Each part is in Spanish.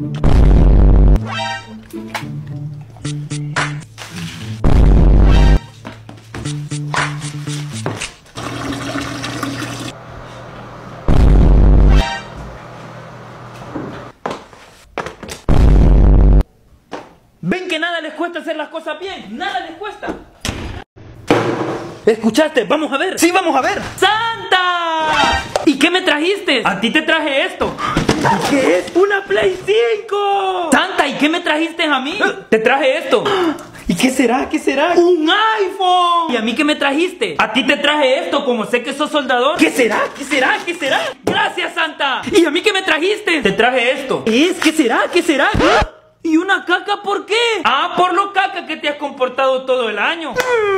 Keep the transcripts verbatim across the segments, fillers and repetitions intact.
¿Ven que nada les cuesta hacer las cosas bien? Nada les cuesta. ¿Escuchaste? Vamos a ver. Sí, vamos a ver. ¡Santa! ¿Y qué me trajiste? A ti te traje esto. ¿Qué es? ¡Una Play cinco! Santa, ¿y qué me trajiste a mí? Te traje esto. ¿Y qué será? ¿Qué será? ¡Un iPhone! ¿Y a mí qué me trajiste? A ti te traje esto, como sé que sos soldador. ¿Qué será? ¿Qué será? ¿Qué será? ¡Gracias, Santa! ¿Y a mí qué me trajiste? Te traje esto. ¿Es? ¿Qué será? ¿Qué será? ¿Y una caca por qué? Ah, por lo caca que te has comportado todo el año.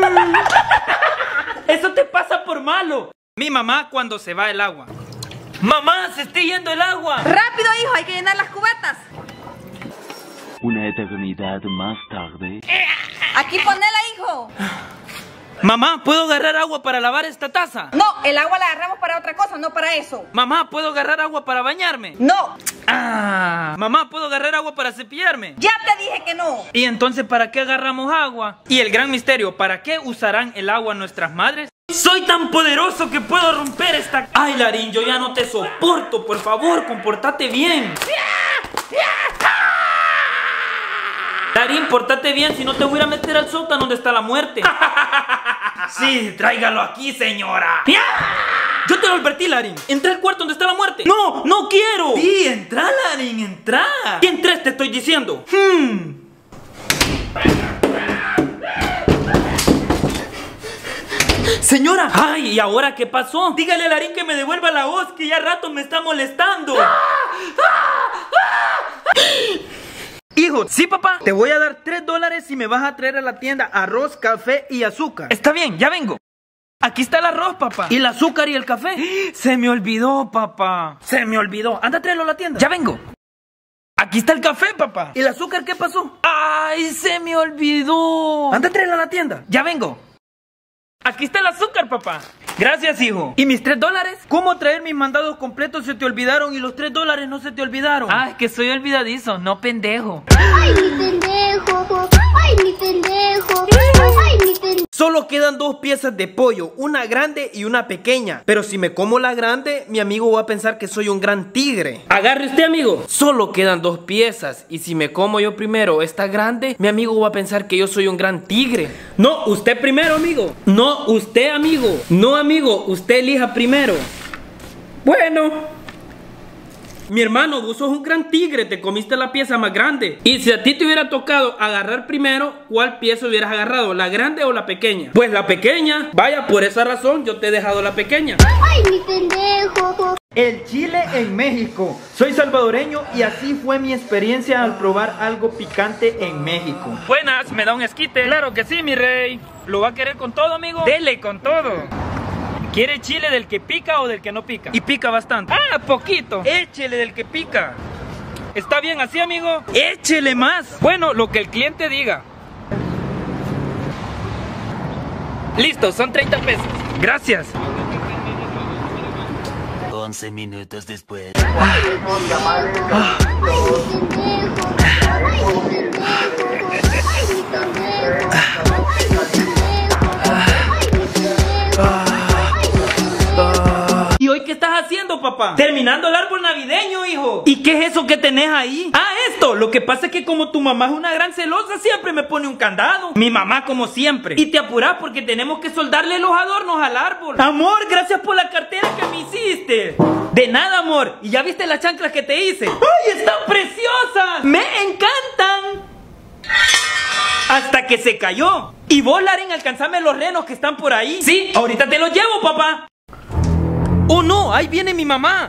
Eso te pasa por malo. Mi mamá cuando se va el agua. ¡Mamá, se está yendo el agua! ¡Rápido, hijo! Hay que llenar las cubetas. Una eternidad más tarde. Aquí ponela, hijo. Mamá, ¿puedo agarrar agua para lavar esta taza? No, el agua la agarramos para otra cosa, no para eso. Mamá, ¿puedo agarrar agua para bañarme? No. Ah, mamá, ¿puedo agarrar agua para cepillarme? Ya te dije que no. ¿Y entonces para qué agarramos agua? Y el gran misterio, ¿para qué usarán el agua nuestras madres? Soy tan poderoso que puedo romper esta... Ay, Larín, yo ya no te soporto. Por favor, compórtate bien. Larín, pórtate bien, si no te voy a ir a meter al sótano donde está la muerte. Sí, tráigalo aquí, señora. Yo te lo advertí, Larín. Entra al cuarto donde está la muerte. No, no quiero. Sí, entra, Larín, entra. ¿Qué entres te estoy diciendo? Hmm. Señora. Ay, ¿y ahora qué pasó? Dígale a Larín que me devuelva la voz, que ya rato me está molestando. ¡Ah! ¡Ah! ¡Ah! Hijo, sí, papá, te voy a dar tres dólares si me vas a traer a la tienda arroz, café y azúcar. Está bien, ya vengo. Aquí está el arroz, papá. ¿Y el azúcar y el café? Se me olvidó, papá. Se me olvidó. Anda a traerlo a la tienda. Ya vengo. Aquí está el café, papá. ¿Y el azúcar qué pasó? ¡Ay, se me olvidó! Anda a traerlo a la tienda. Ya vengo. Aquí está el azúcar, papá. Gracias, hijo. ¿Y mis tres dólares? ¿Cómo traer mis mandados completos se te olvidaron y los tres dólares no se te olvidaron? Ah, es que soy olvidadizo, no pendejo. Ay, mi pendejo. Ay, mi pendejo. Ay, mi pendejo. Solo quedan dos piezas de pollo, una grande y una pequeña. Pero si me como la grande, mi amigo va a pensar que soy un gran tigre. Agarre usted, amigo. Solo quedan dos piezas y si me como yo primero esta grande, mi amigo va a pensar que yo soy un gran tigre. No, usted primero, amigo. No, usted, amigo. No, amigo, usted elija primero. Bueno. Mi hermano, vos sos un gran tigre, te comiste la pieza más grande. Y si a ti te hubiera tocado agarrar primero, ¿cuál pieza hubieras agarrado? ¿La grande o la pequeña? Pues la pequeña. Vaya, por esa razón yo te he dejado la pequeña. Ay, mi pendejo. El chile en México. Soy salvadoreño y así fue mi experiencia al probar algo picante en México. Buenas, ¿me da un esquite? Claro que sí, mi rey. ¿Lo va a querer con todo, amigo? Dele con todo. ¿Quiere chile del que pica o del que no pica? Y pica bastante. Ah, poquito. Échele del que pica. ¿Está bien así, amigo? Échele más. Bueno, lo que el cliente diga. Listo, son treinta pesos. Gracias. once minutos después. Ay, mi pendejo. Ay, mi pendejo. Ay, mi pendejo. Ay, mi pendejo. Ay, mi pendejo. ¿Y hoy qué estás haciendo, papá? Terminando el árbol navideño, hijo. ¿Y qué es eso que tenés ahí? Ah, esto. Lo que pasa es que como tu mamá es una gran celosa, siempre me pone un candado. Mi mamá como siempre. Y te apurás porque tenemos que soldarle los adornos al árbol. Amor, gracias por la cartera que me hiciste. De nada, amor. ¿Y ya viste las chanclas que te hice? ¡Ay, están preciosas! ¡Me encantan! Hasta que se cayó. Y vos, Larín, alcanzame los renos que están por ahí. Sí, ahorita te los llevo, papá. ¡Oh, no! ¡Ahí viene mi mamá!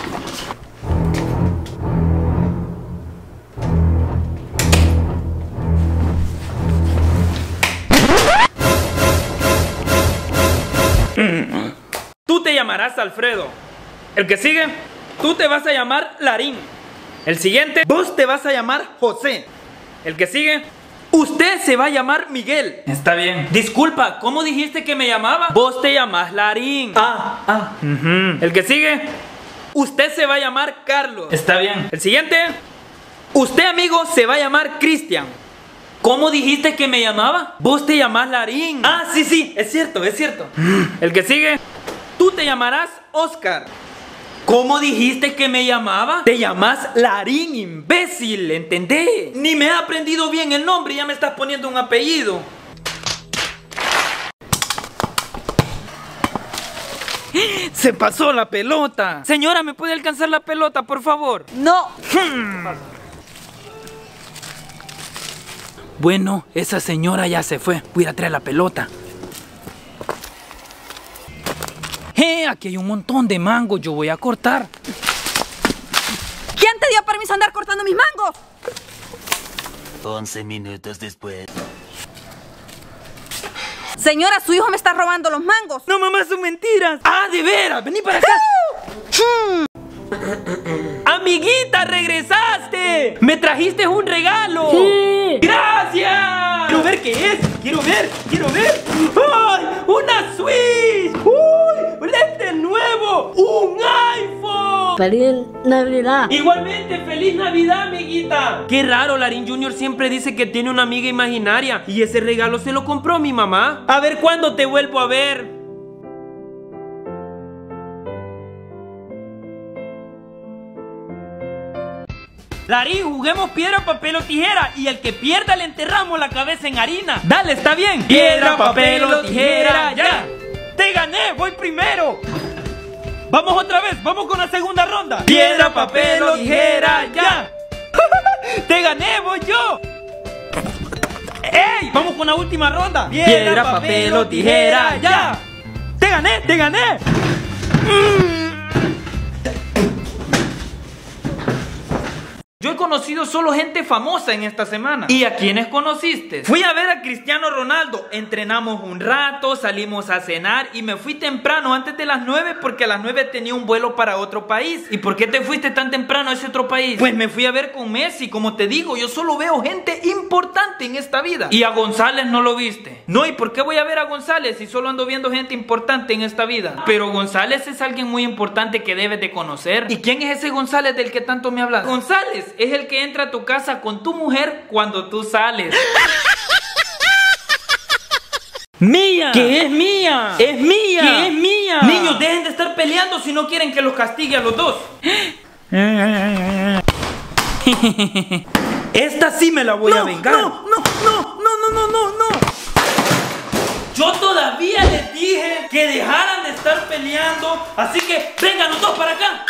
Tú te llamarás Alfredo. El que sigue, tú te vas a llamar Larín. El siguiente, vos te vas a llamar José. El que sigue, usted se va a llamar Miguel. Está bien. Disculpa, ¿cómo dijiste que me llamaba? Vos te llamas Larín. Ah, ah. Uh-huh. El que sigue, usted se va a llamar Carlos. Está bien. El siguiente, Usted, amigo, se va a llamar Cristian. ¿Cómo dijiste que me llamaba? Vos te llamás Larín. Ah, sí, sí, es cierto, es cierto. El que sigue. Tú te llamarás Oscar. ¿Cómo dijiste que me llamaba? Te llamas Larín, imbécil, ¿entendés? Ni me he aprendido bien el nombre y ya me estás poniendo un apellido. Se pasó la pelota. Señora, ¿me puede alcanzar la pelota, por favor? No. Bueno, esa señora ya se fue. Voy a ir a traer la pelota. ¡Eh! Aquí hay un montón de mangos. Yo voy a cortar. ¿Quién te dio permiso de andar cortando mis mangos? Once minutos después. Señora, su hijo me está robando los mangos. No, mamá, son mentiras. Ah, de veras, vení para acá. Amiguita, regresaste. Me trajiste un regalo. Sí. Gracias. Quiero ver qué es. Quiero ver, quiero ver. ¡Ay! ¡Una Switch! ¡Uy! ¡Un lente nuevo! ¡Un iPhone! ¡Feliz Navidad! Igualmente, feliz Navidad, amiguita. Qué raro, Larín Junior siempre dice que tiene una amiga imaginaria. Y ese regalo se lo compró mi mamá. A ver cuándo te vuelvo a ver. Larín, juguemos piedra, papel o tijera. Y el que pierda le enterramos la cabeza en harina. Dale, está bien. Piedra, papel o tijera, ya. Te gané, voy primero. Vamos otra vez, vamos con la segunda ronda. Piedra, papel o tijera, ya. Te gané, voy yo. ¡Ey! Vamos con la última ronda. Piedra, papel o tijera, ya. Te gané, te gané. Mm. Yo he conocido solo gente famosa en esta semana. ¿Y a quiénes conociste? Fui a ver a Cristiano Ronaldo. Entrenamos un rato, salimos a cenar y me fui temprano, antes de las nueve, porque a las nueve tenía un vuelo para otro país. ¿Y por qué te fuiste tan temprano a ese otro país? Pues me fui a ver con Messi. Como te digo, yo solo veo gente importante en esta vida. ¿Y a González no lo viste? No, ¿y por qué voy a ver a González si solo ando viendo gente importante en esta vida? Pero González es alguien muy importante que debes de conocer. ¿Y quién es ese González del que tanto me hablas? González es el que entra a tu casa con tu mujer cuando tú sales. ¡Mía! ¿Qué es mía? ¡Es mía! ¿Qué es mía? Niños, dejen de estar peleando si no quieren que los castigue a los dos. Esta sí me la voy no, a vengar. No, no, no, no, no, no, no, no. Yo todavía les dije que dejaran de estar peleando. Así que vengan los dos para acá.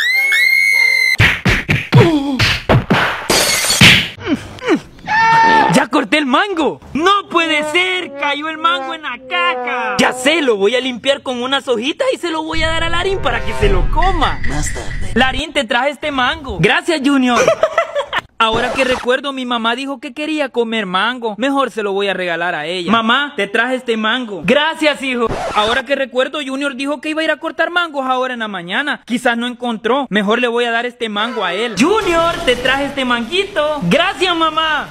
¡Ya corté el mango! ¡No puede ser! ¡Cayó el mango en la caca! Ya sé, lo voy a limpiar con unas hojitas y se lo voy a dar a Larín para que se lo coma. Más tarde. Larín, te traje este mango. Gracias, Junior. Ahora que recuerdo, mi mamá dijo que quería comer mango. Mejor se lo voy a regalar a ella. Mamá, te traje este mango. Gracias, hijo. Ahora que recuerdo, Junior dijo que iba a ir a cortar mangos ahora en la mañana. Quizás no encontró. Mejor le voy a dar este mango a él. Junior, te traje este manguito. Gracias, mamá.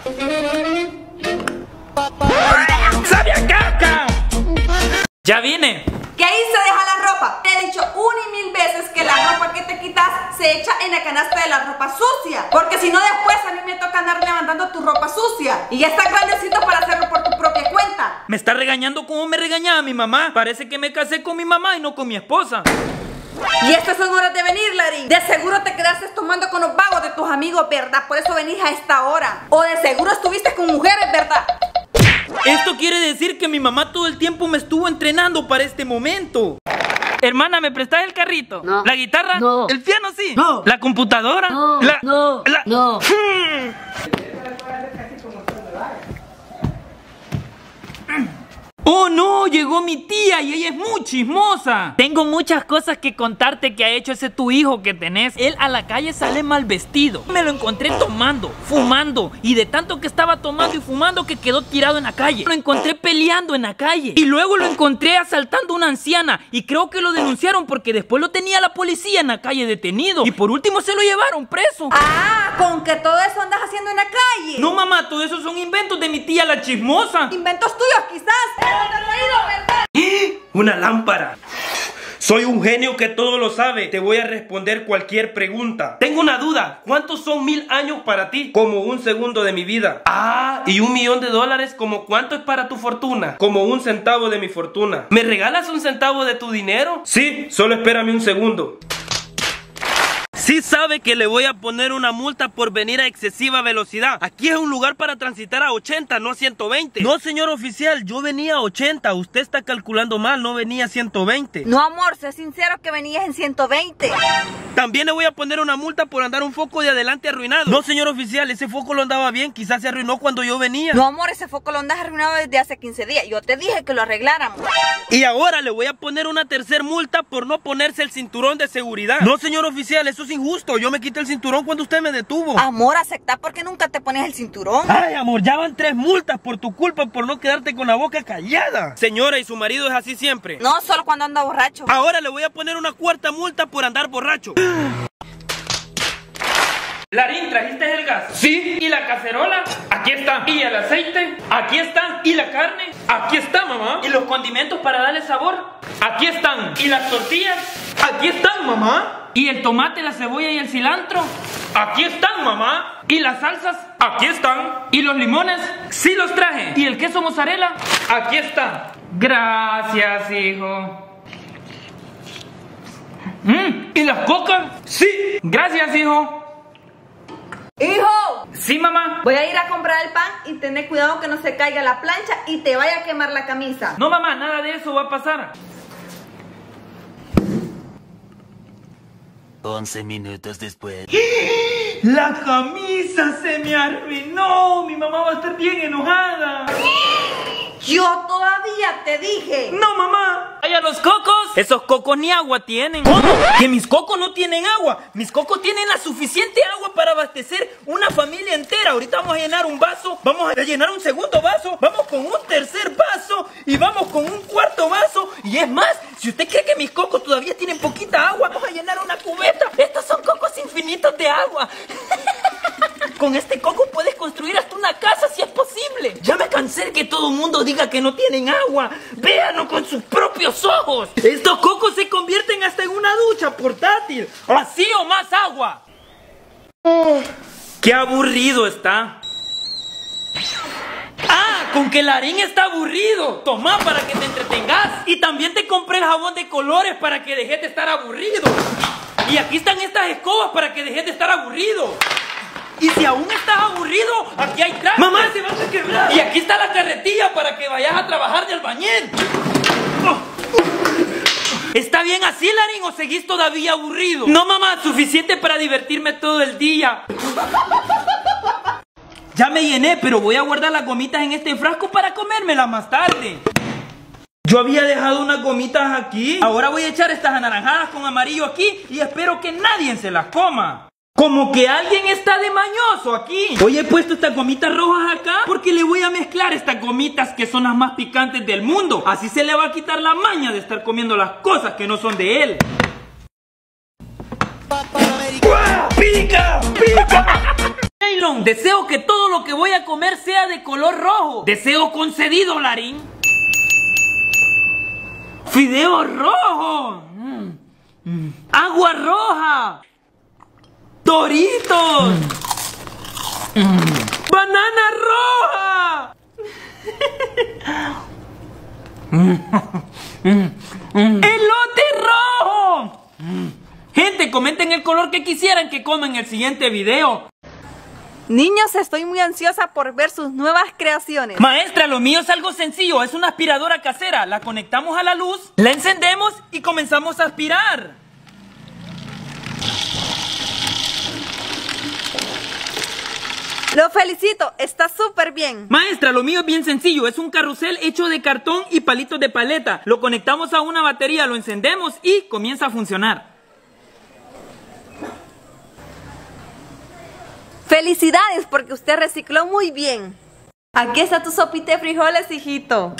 ¡Sabe a caca! Ya vine. ¿Qué hice? Deja la ropa. Te he dicho una y mil veces que la ropa que te quitas se echa en la canasta de la ropa sucia. Porque si no, después a mí me toca andar levantando tu ropa sucia. Y ya está grandecito para hacerlo por tu propia cuenta. Me está regañando como me regañaba mi mamá. Parece que me casé con mi mamá y no con mi esposa. Y estas son horas de venir, Larín. De seguro te quedaste tomando con los vagos de tus amigos, ¿verdad? Por eso venís a esta hora. O de seguro estuviste con mujeres, ¿verdad? Esto quiere decir que mi mamá todo el tiempo me estuvo entrenando para este momento. Hermana, ¿me prestás el carrito? No. ¿La guitarra? No. ¿El piano sí? No. ¿La computadora? No. La... No. La... No. ¡Oh no! Llegó mi tía y ella es muy chismosa. Tengo muchas cosas que contarte que ha hecho ese tu hijo que tenés. Él a la calle sale mal vestido. Me lo encontré tomando, fumando. Y de tanto que estaba tomando y fumando que quedó tirado en la calle. Lo encontré peleando en la calle. Y luego lo encontré asaltando a una anciana. Y creo que lo denunciaron porque después lo tenía la policía en la calle detenido. Y por último se lo llevaron preso. Ah, con que todo eso andas haciendo en la calle. No, mamá, todo eso son inventos de mi tía la chismosa. Inventos tuyos, quizás. Pero te he traído, ¿verdad? Una lámpara. Soy un genio que todo lo sabe. Te voy a responder cualquier pregunta. Tengo una duda. ¿Cuántos son mil años para ti? Como un segundo de mi vida. Ah, y un millón de dólares, ¿como cuánto es para tu fortuna? Como un centavo de mi fortuna. ¿Me regalas un centavo de tu dinero? Sí, solo espérame un segundo. Sí sabe que le voy a poner una multa por venir a excesiva velocidad. Aquí es un lugar para transitar a ochenta, no a ciento veinte. No, señor oficial, yo venía a ochenta. Usted está calculando mal, no venía a ciento veinte. No, amor, sé sincero que venías en ciento veinte. También le voy a poner una multa por andar un foco de adelante arruinado. No, señor oficial, ese foco lo andaba bien. Quizás se arruinó cuando yo venía. No, amor, ese foco lo andas arruinado desde hace quince días. Yo te dije que lo arregláramos. Y ahora le voy a poner una tercer multa por no ponerse el cinturón de seguridad. No, señor oficial, eso es injusto. Yo me quité el cinturón cuando usted me detuvo. Amor, acepta porque nunca te pones el cinturón. Ay, amor, ya van tres multas por tu culpa, por no quedarte con la boca callada. Señora, ¿y su marido es así siempre? No, solo cuando anda borracho. Ahora le voy a poner una cuarta multa por andar borracho. Larín, ¿trajiste el gas? Sí. ¿Y la cacerola? Aquí está. ¿Y el aceite? Aquí está. ¿Y la carne? Aquí está, mamá. ¿Y los condimentos para darle sabor? Aquí están. ¿Y las tortillas? Aquí están, mamá. ¿Y el tomate, la cebolla y el cilantro? Aquí están, mamá. ¿Y las salsas? Aquí están. ¿Y los limones? Sí los traje. ¿Y el queso mozzarella? Aquí está. Gracias, hijo. Mm, ¿Y las cocas? Sí. Gracias, hijo. ¡Hijo! Sí, mamá. Voy a ir a comprar el pan y tener cuidado que no se caiga la plancha y te vaya a quemar la camisa. No, mamá, nada de eso va a pasar. once minutos después. La camisa se me arruinó. Mi mamá va a estar bien enojada. Yo todavía te dije. No, mamá. ¿Vaya los cocos? Esos cocos ni agua tienen. ¿Cómo? ¿Que mis cocos no tienen agua? Mis cocos tienen la suficiente agua para abastecer una familia entera. Ahorita vamos a llenar un vaso, vamos a llenar un segundo vaso, vamos con un tercer vaso y vamos con un cuarto vaso. Y es más, si usted cree que mis cocos todavía tienen poquita agua, vamos a llenar una cubeta. Estos son cocos infinitos de agua. Con este coco puedes construir hasta una casa si es posible. Ya me cansé de que todo el mundo diga que no tienen agua. Véanlo con sus propios ojos. Estos cocos se convierten hasta en una ducha portátil. Así o más agua. Oh, qué aburrido está. Ah, con que Larín está aburrido. Toma para que te entretengas. Y también te compré el jabón de colores para que dejes de estar aburrido. Y aquí están estas escobas para que dejes de estar aburrido. Y si aún estás aburrido, aquí hay trapo. Mamá, se va a quebrar. Y aquí está la carretilla para que vayas a trabajar de albañil. Oh. ¿Está bien así, Larín, o seguís todavía aburrido? No, mamá, suficiente para divertirme todo el día. Ya me llené, pero voy a guardar las gomitas en este frasco para comérmelas más tarde. Yo había dejado unas gomitas aquí. Ahora voy a echar estas anaranjadas con amarillo aquí y espero que nadie se las coma. Como que alguien está de mañoso aquí. Hoy he puesto estas gomitas rojas acá porque le voy a mezclar estas gomitas que son las más picantes del mundo. Así se le va a quitar la maña de estar comiendo las cosas que no son de él. ¡Uah! ¡Pica! ¡Pica! Naylon, deseo que todo lo que voy a comer sea de color rojo. Deseo concedido, Larín. ¡Fideo rojo! Mm. Mm. ¡Agua roja! ¡Doritos! Mm. ¡Banana roja! ¡Elote rojo! Gente, comenten el color que quisieran que coma en el siguiente video. Niños, estoy muy ansiosa por ver sus nuevas creaciones. Maestra, lo mío es algo sencillo, es una aspiradora casera. La conectamos a la luz, la encendemos y comenzamos a aspirar. Lo felicito, está súper bien. Maestra, lo mío es bien sencillo, es un carrusel hecho de cartón y palitos de paleta. Lo conectamos a una batería, lo encendemos y comienza a funcionar. Felicidades, porque usted recicló muy bien. Aquí está tu sopita de frijoles, hijito.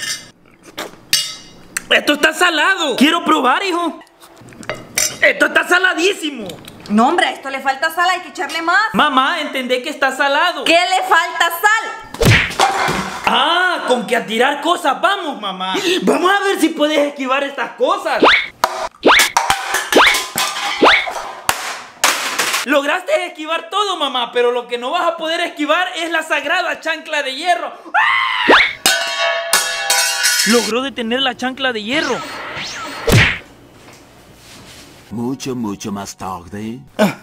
Esto está salado. Quiero probar, hijo. Esto está saladísimo. No, hombre, a esto le falta sal, hay que echarle más. Mamá, entendé que está salado. ¿Qué le falta sal? Ah, con que a tirar cosas vamos, mamá. Vamos a ver si puedes esquivar estas cosas. Lograste esquivar todo, mamá, pero lo que no vas a poder esquivar es la sagrada chancla de hierro. ¡Ah! Logró detener la chancla de hierro. Mucho, mucho más tarde.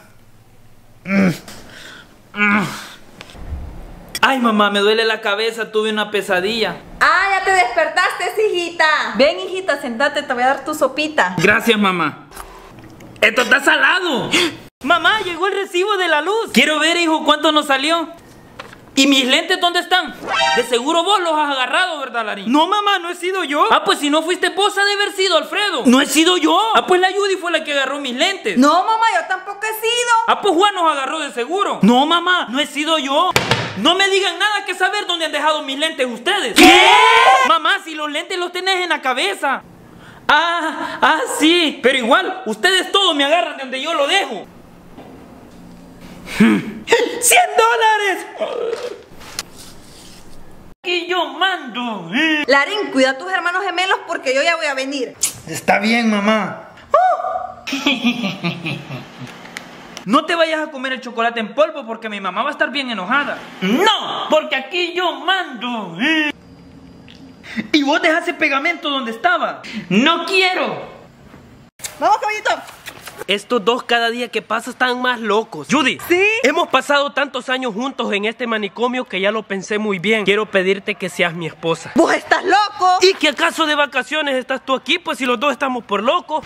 Ay, mamá, me duele la cabeza, tuve una pesadilla. Ah, ya te despertaste, hijita. Ven, hijita, sentate, te voy a dar tu sopita. Gracias, mamá. ¡Esto está salado! Mamá, llegó el recibo de la luz. Quiero ver, hijo, cuánto nos salió. ¿Y mis lentes dónde están? De seguro vos los has agarrado, ¿verdad, Larín? No, mamá, no he sido yo. Ah, pues si no fuiste vos, ha de haber sido Alfredo. No he sido yo. Ah, pues la Judy fue la que agarró mis lentes. No, mamá, yo tampoco he sido. Ah, pues Juan nos agarró de seguro. No, mamá, no he sido yo. No me digan nada que saber dónde han dejado mis lentes ustedes. ¿Qué? Mamá, si los lentes los tenés en la cabeza. Ah, ah, sí. Pero igual, ustedes todos me agarran de donde yo lo dejo. ¡Cien dólares! Y yo mando. Larín, cuida a tus hermanos gemelos porque yo ya voy a venir. Está bien, mamá. No te vayas a comer el chocolate en polvo porque mi mamá va a estar bien enojada. No, porque aquí yo mando. ¿Y vos dejaste pegamento donde estaba? No quiero. Vamos, caballito. Estos dos cada día que pasa están más locos. Judy, ¿sí? Hemos pasado tantos años juntos en este manicomio que ya lo pensé muy bien. Quiero pedirte que seas mi esposa. ¿Vos estás loco? ¿Y que acaso de vacaciones estás tú aquí? Pues si los dos estamos por locos.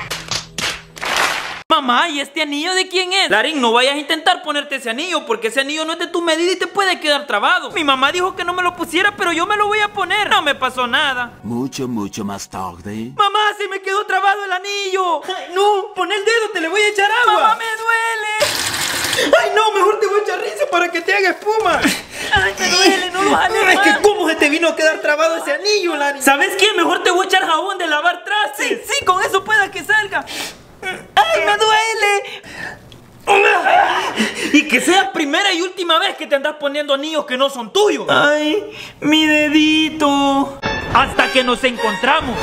Mamá, ¿y este anillo de quién es? Larín, no vayas a intentar ponerte ese anillo porque ese anillo no es de tu medida y te puede quedar trabado. Mi mamá dijo que no me lo pusiera, pero yo me lo voy a poner. No me pasó nada. Mucho, mucho más tarde. Mamá, se me quedó trabado el anillo. Ay, no, pon el dedo, te le voy a echar agua. Mamá, me duele. Ay, no, mejor te voy a echar risa para que te haga espuma. Ay, me duele, no lo jales más. Es que cómo se te vino a quedar trabado ese anillo, Larín. ¿Sabes qué? Mejor te voy a echar jabón de lavar trastes. Sí, sí, con eso pueda que salga. ¡Ay, me duele! Y que sea primera y última vez que te andas poniendo anillos que no son tuyos. ¡Ay, mi dedito! Hasta que nos encontramos.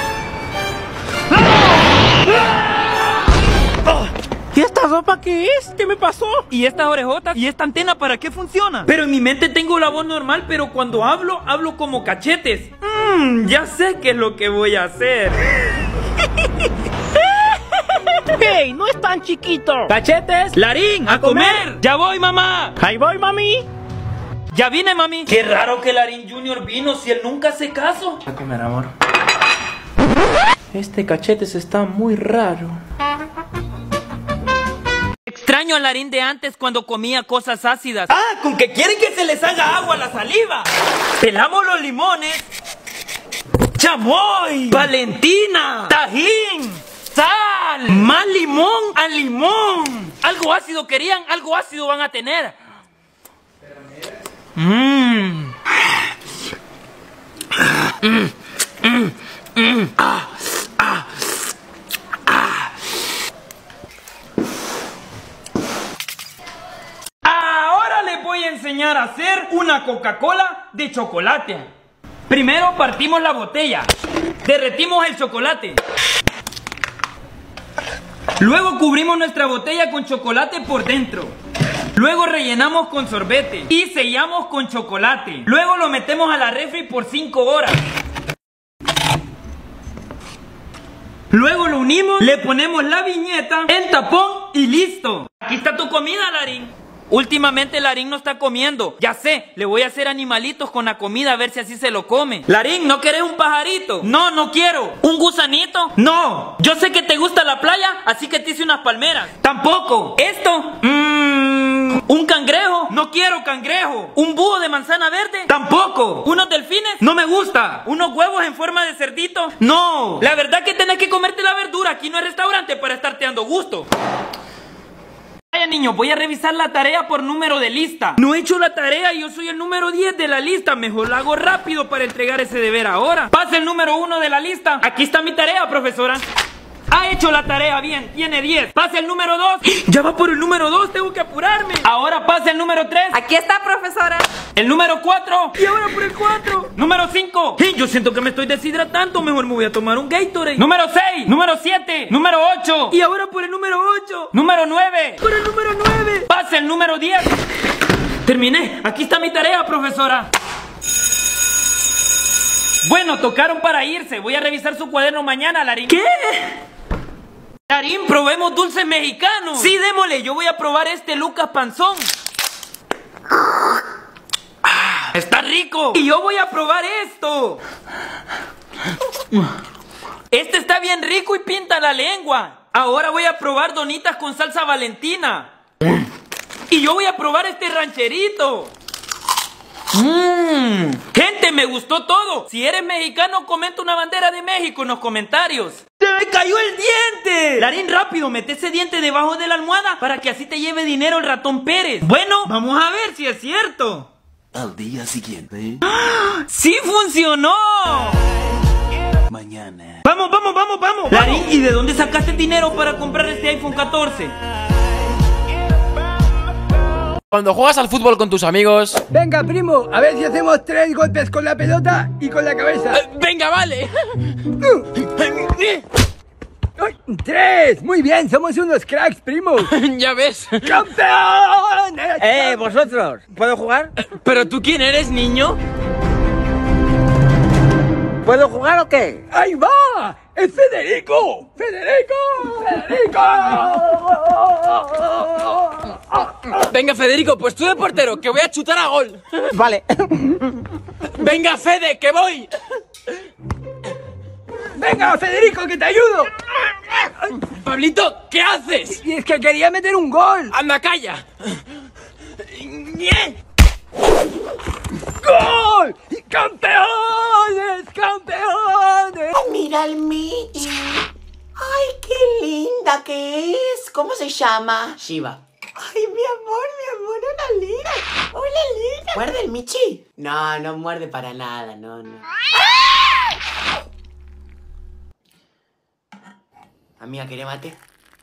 ¿Y esta ropa qué es? ¿Qué me pasó? ¿Y estas orejotas? ¿Y esta antena para qué funciona? Pero en mi mente tengo la voz normal, pero cuando hablo, hablo como cachetes. Mmm, ya sé qué es lo que voy a hacer. ¡Hey! ¡No es tan chiquito! ¡Cachetes! ¡Larín! ¡A, a comer! comer! ¡Ya voy, mamá! ¡Ahí voy, mami! ¡Ya vine, mami! ¡Qué raro que Larín Junior vino si él nunca se casó! A comer, amor. Este Cachetes está muy raro. Extraño a Larín de antes cuando comía cosas ácidas. ¡Ah! ¡Con que quieren que se les haga agua a la saliva! ¡Pelamos los limones! ¡Chamoy! ¡Valentina! ¡Tajín! ¡Sal! ¡Más limón a limón! Algo ácido querían, algo ácido van a tener. Mmm. Mm, mm, mm. Ah, ah, ah. Ahora les voy a enseñar a hacer una Coca-Cola de chocolate. Primero partimos la botella. Derretimos el chocolate. Luego cubrimos nuestra botella con chocolate por dentro. Luego rellenamos con sorbete y sellamos con chocolate. Luego lo metemos a la refri por cinco horas. Luego lo unimos, le ponemos la viñeta, el tapón y listo. Aquí está tu comida, Larín. Últimamente Larín no está comiendo. Ya sé, le voy a hacer animalitos con la comida a ver si así se lo come. Larín, ¿no querés un pajarito? No, no quiero. ¿Un gusanito? No. Yo sé que te gusta la playa, así que te hice unas palmeras. Tampoco. ¿Esto? Mmm. ¿Un cangrejo? No quiero cangrejo. ¿Un búho de manzana verde? Tampoco. ¿Unos delfines? No me gusta. ¿Unos huevos en forma de cerdito? No. La verdad que tenés que comerte la verdura. Aquí no hay restaurante para estarte dando gusto. Vaya, niño, voy a revisar la tarea por número de lista. No he hecho la tarea y yo soy el número diez de la lista. Mejor la hago rápido para entregar ese deber ahora. Pasa el número uno de la lista. Aquí está mi tarea, profesora. Ha hecho la tarea bien, tiene diez. Pasa el número dos. Ya va por el número dos, tengo que apurarme. Ahora pasa el número tres. Aquí está, profesora. El número cuatro. Y ahora por el cuatro. Número cinco. Yo siento que me estoy deshidratando. Mejor me voy a tomar un Gatorade. Número seis. Número siete. Número ocho. Y ahora por el número ocho. Número nueve. Por el número nueve. Pasa el número diez. Terminé. Aquí está mi tarea, profesora. Bueno, tocaron para irse. Voy a revisar su cuaderno mañana, Larín. ¿Qué? Larín, probemos dulces mexicanos. Sí, démosle. Yo voy a probar este Lucas Panzón. Ah, está rico. Y yo voy a probar esto. Este está bien rico y pinta la lengua. Ahora voy a probar donitas con salsa Valentina. Y yo voy a probar este rancherito. Mmm. Gente, me gustó todo. Si eres mexicano, comenta una bandera de México en los comentarios. ¡Se me cayó el diente! Larín, rápido, mete ese diente debajo de la almohada para que así te lleve dinero el ratón Pérez. Bueno, vamos a ver si es cierto. Al día siguiente. ¡Ah! ¡Sí funcionó! Mañana. Vamos, vamos, vamos, vamos. Larín, ¿y de dónde sacaste el dinero para comprar este iPhone catorce? Cuando juegas al fútbol con tus amigos. Venga, primo, a ver si hacemos tres golpes con la pelota y con la cabeza. Eh, venga, vale. ¡Ay, tres! Muy bien, somos unos cracks, primo. Ya ves. ¡Campeones! Eh, vosotros, ¿puedo jugar? ¿Pero tú quién eres, niño? ¿Puedo jugar o qué? ¡Ahí va! ¡Es Federico! ¡Federico! ¡Federico! Venga, Federico, pues tú de portero, que voy a chutar a gol. Vale. Venga, Fede, que voy. ¡Venga, Federico, que te ayudo! Pablito, ¿qué haces? Y es que quería meter un gol. Anda, calla. ¡Gol! ¡Campeones! ¡Campeones! Mira al Michi. Ay, qué linda que es. ¿Cómo se llama? Shiva. Ay, mi amor, mi amor, hola, Lina. Hola, Lina. ¿Muerde el Michi? No, no muerde para nada, no, no. Amiga, ¿querés mate?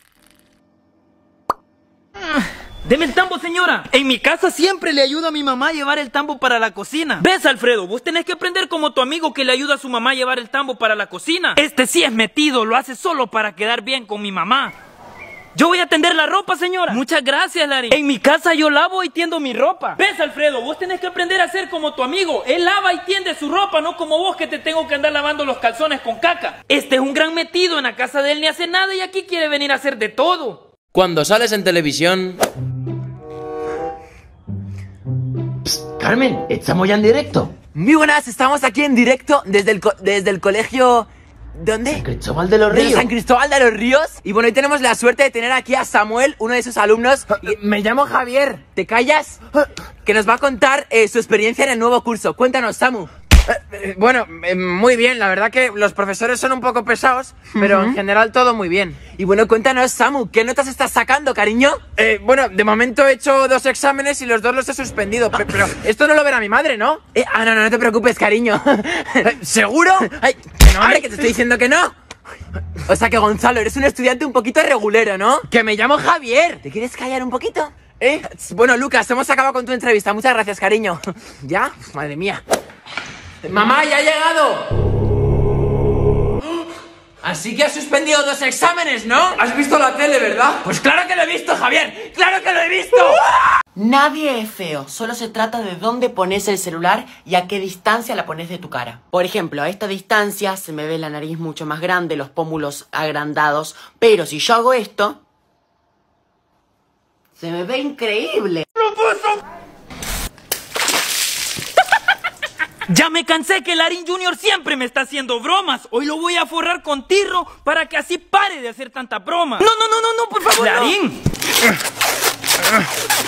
Deme el tambo, señora. En mi casa siempre le ayuda a mi mamá a llevar el tambo para la cocina. ¿Ves, Alfredo? Vos tenés que aprender como tu amigo que le ayuda a su mamá a llevar el tambo para la cocina. Este sí es metido, lo hace solo para quedar bien con mi mamá. Yo voy a tender la ropa, señora. Muchas gracias, Larín. En mi casa yo lavo y tiendo mi ropa. ¿Ves, Alfredo? Vos tenés que aprender a ser como tu amigo. Él lava y tiende su ropa, no como vos que te tengo que andar lavando los calzones con caca. Este es un gran metido. En la casa de él ni hace nada y aquí quiere venir a hacer de todo. Cuando sales en televisión. Carmen, estamos ya en directo. Muy buenas, estamos aquí en directo desde el, co desde el colegio... ¿Dónde? San Cristóbal de los De Ríos. San Cristóbal de los Ríos. Y bueno, hoy tenemos la suerte de tener aquí a Samuel, uno de sus alumnos. Y me llamo Javier. ¿Te callas? Que nos va a contar eh, su experiencia en el nuevo curso. Cuéntanos, Samu. Eh, bueno, eh, muy bien, la verdad que los profesores son un poco pesados, pero en general todo muy bien. Y bueno, cuéntanos, Samu, ¿qué notas estás sacando, cariño? Eh, bueno, de momento he hecho dos exámenes y los dos los he suspendido, pe- pero esto no lo verá mi madre, ¿no? Eh, ah, no, no, no te preocupes, cariño. ¿Seguro? Ay, Que no, hombre, que te estoy diciendo que no. O sea que, Gonzalo, eres un estudiante un poquito regulero, ¿no? Que me llamo Javier. ¿Te quieres callar un poquito? ¿Eh? Bueno, Lucas, hemos acabado con tu entrevista. Muchas gracias, cariño. ¿Ya? Madre mía. ¡Mamá, ya ha llegado! Así que has suspendido dos exámenes, ¿no? Has visto la tele, ¿verdad? Pues claro que lo he visto, Javier. ¡Claro que lo he visto! Nadie es feo, solo se trata de dónde pones el celular y a qué distancia la pones de tu cara. Por ejemplo, a esta distancia se me ve la nariz mucho más grande, los pómulos agrandados, pero si yo hago esto, se me ve increíble. ¡No puedo! Ya me cansé que Larín Junior siempre me está haciendo bromas. Hoy lo voy a forrar con tirro para que así pare de hacer tanta broma. No, no, no, no, no, por favor, Larín. No.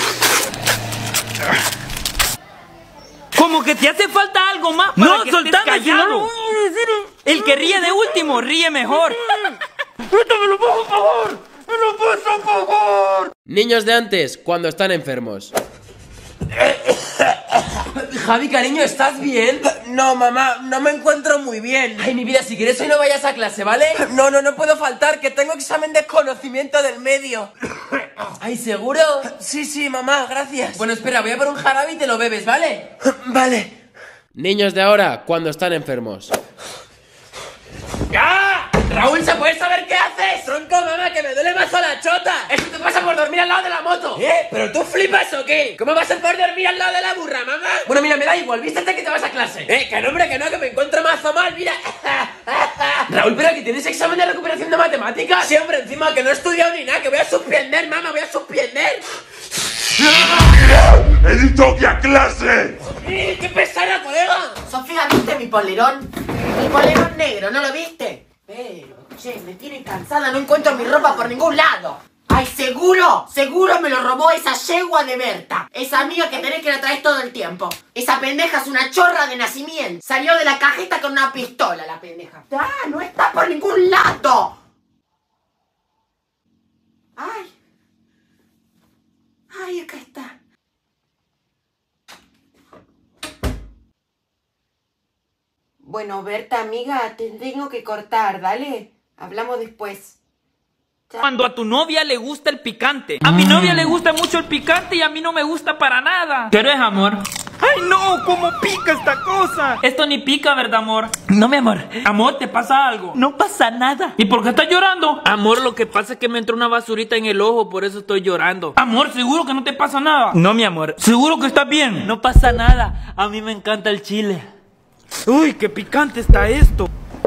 Como que te hace falta algo más para no, que estés callado. No, el que ríe de último ríe mejor. ¡Métamelo, por favor! ¡Me lo puesto, por favor! Niños de antes, cuando están enfermos. Javi, cariño, ¿estás bien? No, mamá, no me encuentro muy bien. Ay, mi vida, si quieres hoy no vayas a clase, ¿vale? No, no, no puedo faltar, que tengo examen de conocimiento del medio. Ay, ¿seguro? Sí, sí, mamá, gracias. Bueno, espera, voy a por un jarabe y te lo bebes, ¿vale? Vale. Niños de ahora, cuando están enfermos. ¡Ah! Raúl, ¿se puede saber qué haces? Tronco, mamá, que me duele más la chota. Eso te pasa por dormir al lado de la moto. ¿Eh? ¿Pero tú flipas o qué? ¿Cómo vas a por dormir al lado de la burra, mamá? Bueno, mira, me da igual, vístete que te vas a clase. Eh, que no, hombre, que no, que me encuentro mazo mal, mira. Raúl, ¿pero que tienes examen de recuperación de matemáticas? Sí, hombre, encima que no he estudiado ni nada, que voy a suspender, mamá, voy a suspender. ¡He dicho que a clase! ¡Eh, qué pesada, colega! Sofía, ¿viste mi polerón? Mi polerón negro, ¿no lo viste? Pero, che, me tiene cansada, no encuentro mi ropa por ningún lado. Ay, seguro, seguro me lo robó esa yegua de Berta. Esa amiga que tenés que la traes todo el tiempo. Esa pendeja es una chorra de nacimiento. Salió de la cajeta con una pistola, la pendeja. ¡Ah, no está por ningún lado! Ay. Ay, acá está. Bueno, Berta, amiga, te tengo que cortar, dale. Hablamos después. Chao. Cuando a tu novia le gusta el picante. A mi novia le gusta mucho el picante y a mí no me gusta para nada. ¿Quieres, amor? ¡Ay, no! ¿Cómo pica esta cosa? Esto ni pica, ¿verdad, amor? No, mi amor. Amor, ¿te pasa algo? No pasa nada. ¿Y por qué estás llorando? Amor, lo que pasa es que me entró una basurita en el ojo, por eso estoy llorando. Amor, ¿seguro que no te pasa nada? No, mi amor. ¿Seguro que estás bien? No pasa nada. A mí me encanta el chile. Uy, qué picante está esto.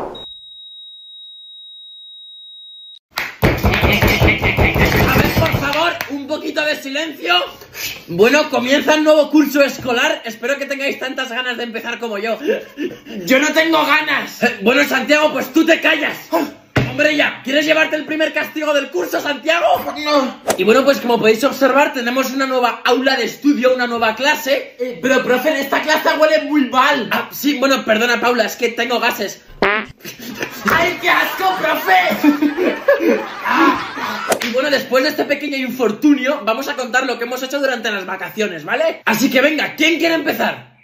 A ver, por favor, un poquito de silencio. Bueno, comienza el nuevo curso escolar. Espero que tengáis tantas ganas de empezar como yo. Yo no tengo ganas. Eh, bueno, Santiago, pues tú te callas. Hombre, ya, ¿quieres llevarte el primer castigo del curso, Santiago? No. Y bueno, pues como podéis observar, tenemos una nueva aula de estudio, una nueva clase. Eh, pero, profe, en esta clase huele muy mal. Ah, sí, bueno, perdona, Paula, es que tengo gases. ¡Ay, qué asco, profe! Ah, y bueno, después de este pequeño infortunio, vamos a contar lo que hemos hecho durante las vacaciones, ¿vale? Así que venga, ¿quién quiere empezar?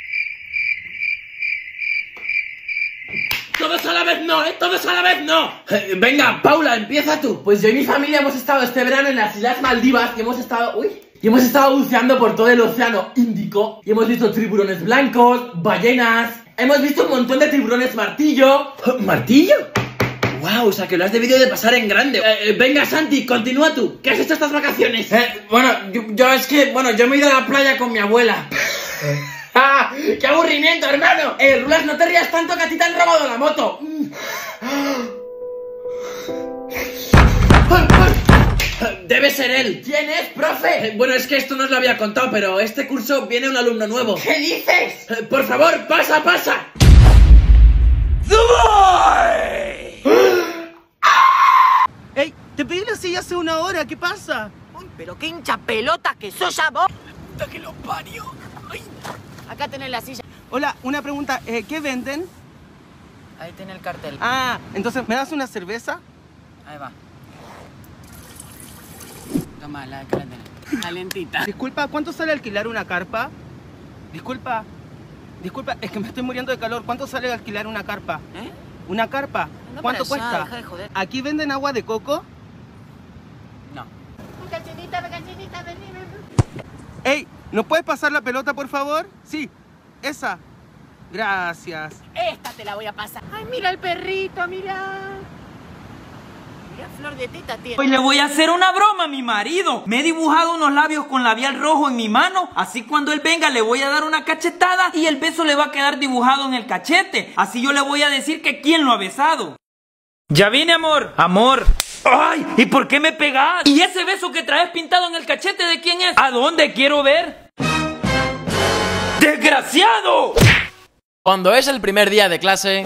Todos a la vez no, ¿eh? Todos a la vez no. Eh, venga, Paula, empieza tú. Pues yo y mi familia hemos estado este verano en las Islas Maldivas y hemos estado... Uy... Y hemos estado buceando por todo el océano Índico. Y hemos visto tiburones blancos, ballenas... Hemos visto un montón de tiburones martillo. ¿Martillo? Wow, o sea que lo has debido de pasar en grande. Eh, eh, venga, Santi, continúa tú. ¿Qué has hecho estas vacaciones? Eh, bueno, yo, yo es que... Bueno, yo me he ido a la playa con mi abuela. ¡Ah! ¡Qué aburrimiento, hermano! Eh, Rulas, no te rías tanto que a ti te han robado la moto. Debe ser él. ¿Quién es, profe? Eh, bueno, es que esto no os lo había contado, pero este curso viene un alumno nuevo. ¿Qué dices? Eh, por favor, pasa, pasa. ¡Ey! Te pedí la silla hace una hora, ¿qué pasa? Uy, pero qué hincha pelota que sos ya vos. ¡Puta que lo parió! Ay. Acá tenés la silla. Hola, una pregunta, eh, ¿qué venden? Ahí tenés el cartel. Ah, entonces, ¿me das una cerveza? Ahí va. Toma, la que la tenés. Calentita. Disculpa, ¿cuánto sale alquilar una carpa? Disculpa, disculpa, es que me estoy muriendo de calor. ¿Cuánto sale alquilar una carpa? ¿Eh? ¿Una carpa? Anda ¿Cuánto para allá, cuesta? deja de joder. ¿Aquí venden agua de coco? No. Cancionita, cancionita, vení, vení. ¡Ey! ¿Nos puedes pasar la pelota, por favor? Sí, esa. Gracias. Esta te la voy a pasar. Ay, mira el perrito, mira. Mira, flor de teta tiene. Hoy le voy a hacer una broma a mi marido. Me he dibujado unos labios con labial rojo en mi mano. Así cuando él venga le voy a dar una cachetada y el beso le va a quedar dibujado en el cachete. Así yo le voy a decir que quién lo ha besado. Ya vine, amor. Amor. ¡Ay! ¿Y por qué me pegas? ¿Y ese beso que traes pintado en el cachete de quién es? ¿A dónde quiero ver? ¡Desgraciado! Cuando es el primer día de clase...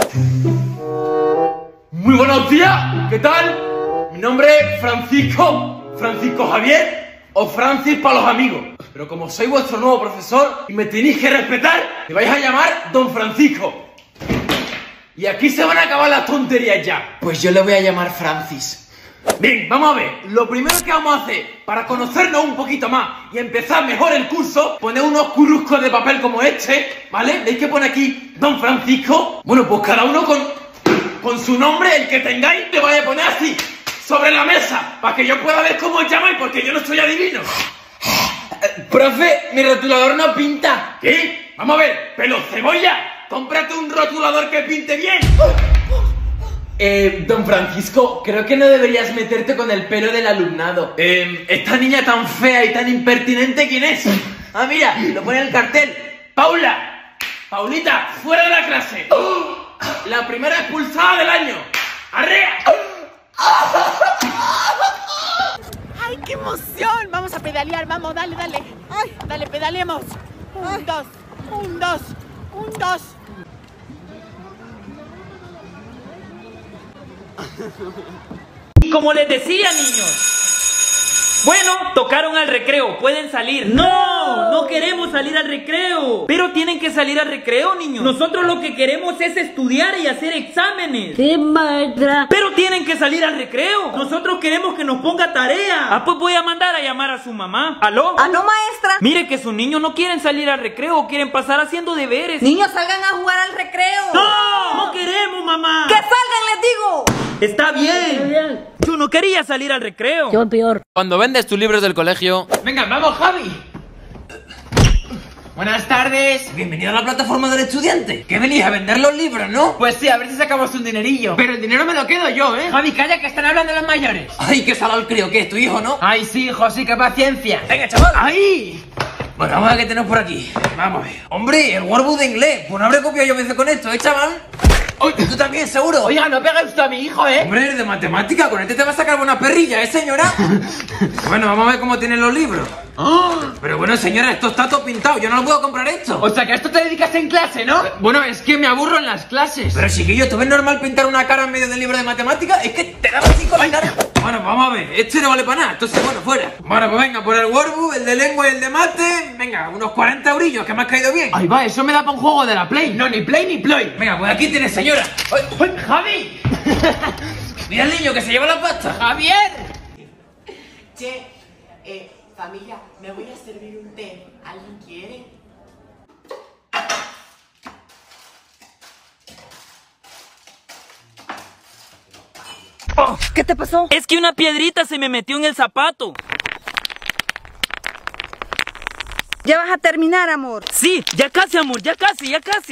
Muy buenos días, ¿qué tal? Mi nombre es Francisco, Francisco Javier o Francis para los amigos. Pero como soy vuestro nuevo profesor y me tenéis que respetar, me vais a llamar Don Francisco. Y aquí se van a acabar las tonterías ya. Pues yo le voy a llamar Francis. Bien, vamos a ver. Lo primero que vamos a hacer para conocernos un poquito más y empezar mejor el curso, poner unos curruscos de papel como este, ¿vale? ¿Veis que pone aquí Don Francisco? Bueno, pues cada uno con, con su nombre, el que tengáis, te vaya a poner así, sobre la mesa, para que yo pueda ver cómo os llamáis, porque yo no soy adivino. Eh, profe, mi rotulador no pinta. ¿Qué? Vamos a ver, pelo cebolla, cómprate un rotulador que pinte bien. Eh, don Francisco, creo que no deberías meterte con el pelo del alumnado. Eh, esta niña tan fea y tan impertinente, ¿quién es? Ah, mira, lo pone en el cartel. ¡Paula! ¡Paulita, fuera de la clase! ¡Oh! La primera expulsada del año. ¡Arrea! ¡Ay, qué emoción! Vamos a pedalear, vamos, dale, dale. Ay, dale, pedaleemos. Un, Ay. dos, un, dos, un, dos. Y como les decía, niños, bueno, tocaron al recreo, pueden salir. No, no queremos salir al recreo. Pero tienen que salir al recreo, niños. Nosotros lo que queremos es estudiar y hacer exámenes. ¡Qué maestra! Pero tienen que salir al recreo. Nosotros queremos que nos ponga tarea. Ah, pues voy a mandar a llamar a su mamá. ¿Aló? Ah, no, maestra. Mire que sus niños no quieren salir al recreo, quieren pasar haciendo deberes. Niños, salgan a jugar al recreo. No, no queremos, mamá. ¡Que salgan, les digo! Está bien. Yo no quería salir al recreo. Yo peor. Cuando vendes tus libros del colegio... Venga, vamos, Javi. Buenas tardes. Bienvenido a la plataforma del estudiante. ¿Qué venís a vender los libros, no? Pues sí, a ver si sacamos un dinerillo. Pero el dinero me lo quedo yo, ¿eh? Javi, calla, que están hablando los mayores. Ay, qué salado el crío, ¿qué es tu hijo, no? Ay, sí, hijo, sí, qué paciencia. Venga, chaval. ¡Ay! Bueno, vamos a ver qué tenemos por aquí. Vamos a ver. Hombre, el workbook de inglés. Pues no habré copiado yo veces con esto, ¿eh, chaval? Uy, ¿Tú también, seguro? Oiga, no pegue usted a mi hijo, ¿eh? Hombre, de matemática, con este te va a sacar buena perrilla, ¿eh, señora? Bueno, vamos a ver cómo tienen los libros. Oh. Pero bueno, señora, esto está todo pintado, yo no lo puedo comprar esto. O sea, que a esto te dedicas en clase, ¿no? Bueno, es que me aburro en las clases. Pero chiquillo, ¿tú ves normal pintar una cara en medio del libro de matemáticas? Es que te da así con la cara. Bueno, vamos a ver, este no vale para nada, entonces bueno, fuera. Bueno, pues venga, por el workbook, el de lengua y el de mate, venga, unos cuarenta eurillos, que me has caído bien. Ahí va, eso me da para un juego de la Play. No, ni Play ni Play. Venga, pues aquí tienes, señora. ¡Ay, ay, Javi! Mira el niño que se lleva la pasta. ¡Javier! Che, eh, familia, me voy a servir un té. ¿Alguien quiere? Oh, ¿qué te pasó? Es que una piedrita se me metió en el zapato. ¿Ya vas a terminar, amor? Sí, ya casi, amor, ya casi, ya casi.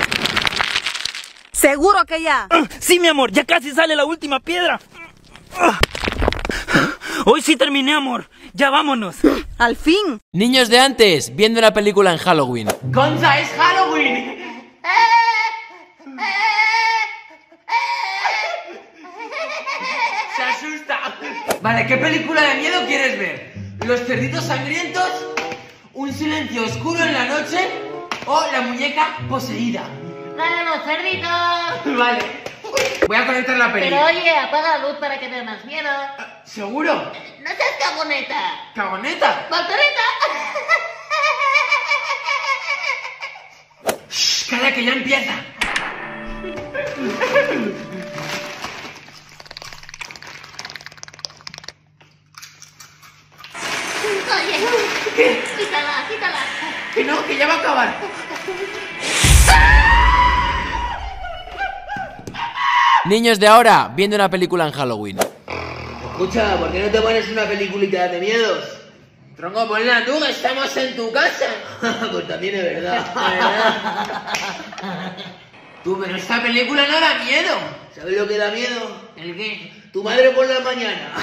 ¿Seguro que ya? Uh, sí, mi amor, ya casi sale la última piedra. Uh. Hoy sí terminé, amor. Ya vámonos. Al fin. Niños de antes, viendo una película en Halloween. ¡Gonza, es Halloween! Se asusta. Vale, ¿qué película de miedo quieres ver? ¿Los cerditos sangrientos? ¿Un silencio oscuro en la noche? ¿O la muñeca poseída? ¡Dale los cerditos! Vale. Voy a conectar la peli. Pero oye, apaga la luz para que te dé más miedo. ¿Seguro? No seas cagoneta. ¿Cagoneta? ¡Voltereta! Shh, calla que ya empieza. Oye, ¿qué? Quítala, quítala. Que no, que ya va a acabar. Niños de ahora, viendo una película en Halloween. Escucha, ¿por qué no te pones una peliculita de miedos? Tronco, ponla tú, que estamos en tu casa. Pues también es verdad. Tú, pero esta película no da miedo. ¿Sabes lo que da miedo? ¿El qué? Tu madre por la mañana.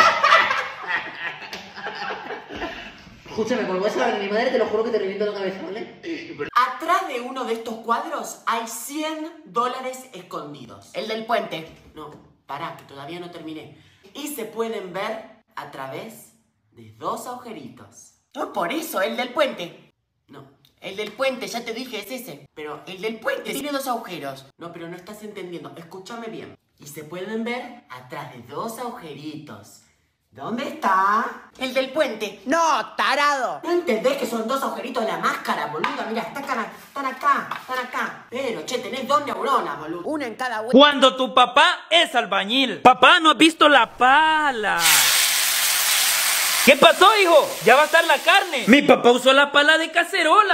Escúchame, cuando vas a ver a mi madre, te lo juro que te reviento la cabeza, ¿vale? Atrás de uno de estos cuadros hay cien dólares escondidos. El del puente. No, pará, que todavía no terminé. Y se pueden ver a través de dos agujeritos. No, por eso, el del puente. No, el del puente, ya te dije, es ese. Pero el del puente tiene dos agujeros. No, pero no estás entendiendo. Escúchame bien. Y se pueden ver atrás de dos agujeritos. ¿Dónde está? El del puente. No, tarado. ¿No entendés que son dos agujeritos de la máscara, boluda? Mira, están acá, están acá, están acá. Pero, che, tenés dos neuronas, boludo. Una en cada huevo. Cuando tu papá es albañil. Papá, ¿no has visto la pala? ¿Qué pasó, hijo? Ya va a estar la carne. Mi papá usó la pala de cacerola.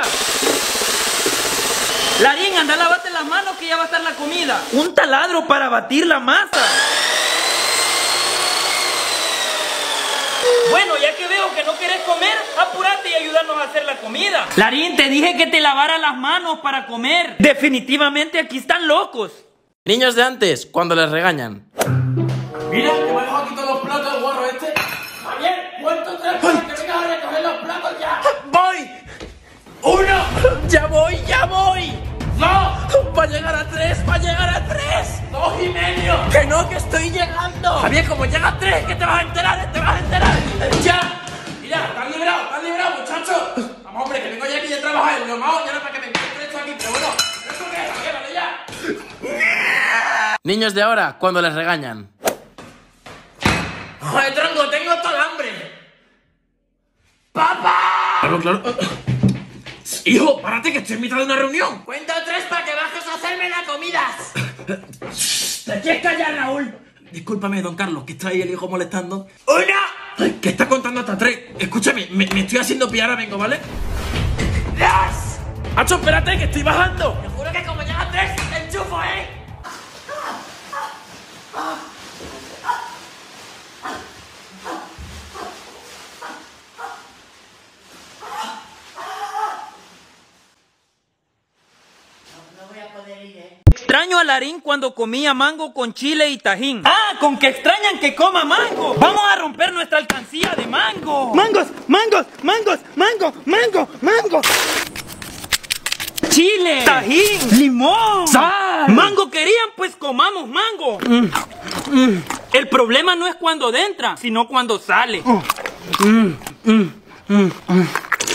Larín, anda a lavarte las manos que ya va a estar la comida. Un taladro para batir la masa. Bueno, ya que veo que no querés comer, apúrate y ayúdanos a hacer la comida. Larín, te dije que te lavara las manos para comer. Definitivamente aquí están locos. Niños de antes, cuando les regañan. Mira, que me dejo aquí todos los platos del guarro este. Javier, cuento tres para que vengas a recoger los platos ya. ¡Voy! ¡Uno! ¡Ya voy, ya voy! ¡Dos! ¡Va a llegar a tres! ¡Va a llegar a tres! ¡Dos y medio! ¡Que no, que estoy llegando! Javier, como llega a tres, que te vas a enterar, te vas a enterar. ¡Ya! Mira, estás liberado, estás liberado, muchacho. Vamos, hombre, que vengo ya aquí de trabajar en lo más, ya no para que me encuentre esto aquí, pero bueno, ¿eso qué es? Javier, vale ya. Niños de ahora, cuando les regañan. Joder, tronco, tengo todo el hambre. ¡Papá! Claro, claro. Hijo, párate que estoy en mitad de una reunión. Cuento tres para que bajes a hacerme la comida. ¿Te quieres callar, Raúl? Discúlpame, don Carlos, que está ahí el hijo molestando. ¡Una! Que está contando hasta tres. Escúchame, me, me estoy haciendo pillar, ahora vengo, ¿vale? ¡Dos! ¡Hacho, espérate, que estoy bajando! Te juro que como llega a tres, enchufo, ¿eh? Extraño a Larín cuando comía mango con chile y tajín. ¡Ah! ¡Con que extrañan que coma mango! ¡Vamos a romper nuestra alcancía de mango! ¡Mangos! ¡Mangos! ¡Mangos! ¡Mango! ¡Mango! ¡Mango! ¡Chile! ¡Tajín! ¡Limón! ¡Sal! ¡Mango querían! Pues comamos mango. Mm. Mm. El problema no es cuando entra, sino cuando sale. Mm. Mm. Mm. Mm.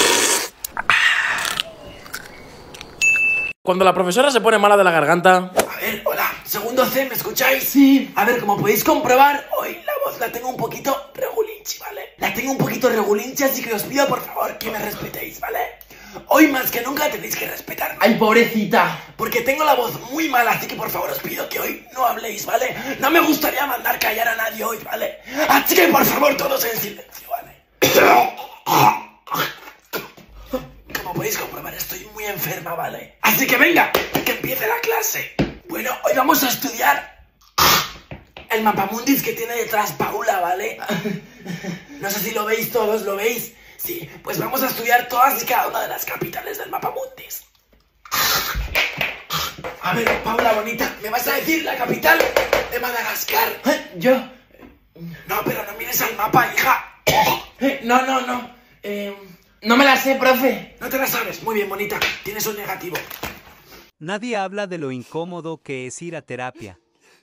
Cuando la profesora se pone mala de la garganta. A ver, hola, segundo C, ¿me escucháis? Sí. A ver, como podéis comprobar, hoy la voz la tengo un poquito regulinchi, ¿vale? La tengo un poquito regulinchi, así que os pido por favor que me respetéis, ¿vale? Hoy más que nunca tenéis que respetarme. Ay, pobrecita. Porque tengo la voz muy mala, así que por favor os pido que hoy no habléis, ¿vale? No me gustaría mandar callar a nadie hoy, ¿vale? Así que por favor todos en silencio, ¿vale? Como podéis comprobar, estoy muy enferma, ¿vale? Así que venga, que empiece la clase. Bueno, hoy vamos a estudiar el mapamundis que tiene detrás Paula, ¿vale? No sé si lo veis todos, ¿lo veis? Sí, pues vamos a estudiar todas y cada una de las capitales del mapamundis. A ver, Paula bonita, ¿me vas a decir la capital de Madagascar? ¿Eh? ¿Yo? No, pero no mires al mapa, hija. Eh, no, no, no. Eh... No me la sé, profe. No te la sabes. Muy bien, bonita. Tienes un negativo. Nadie habla de lo incómodo que es ir a terapia.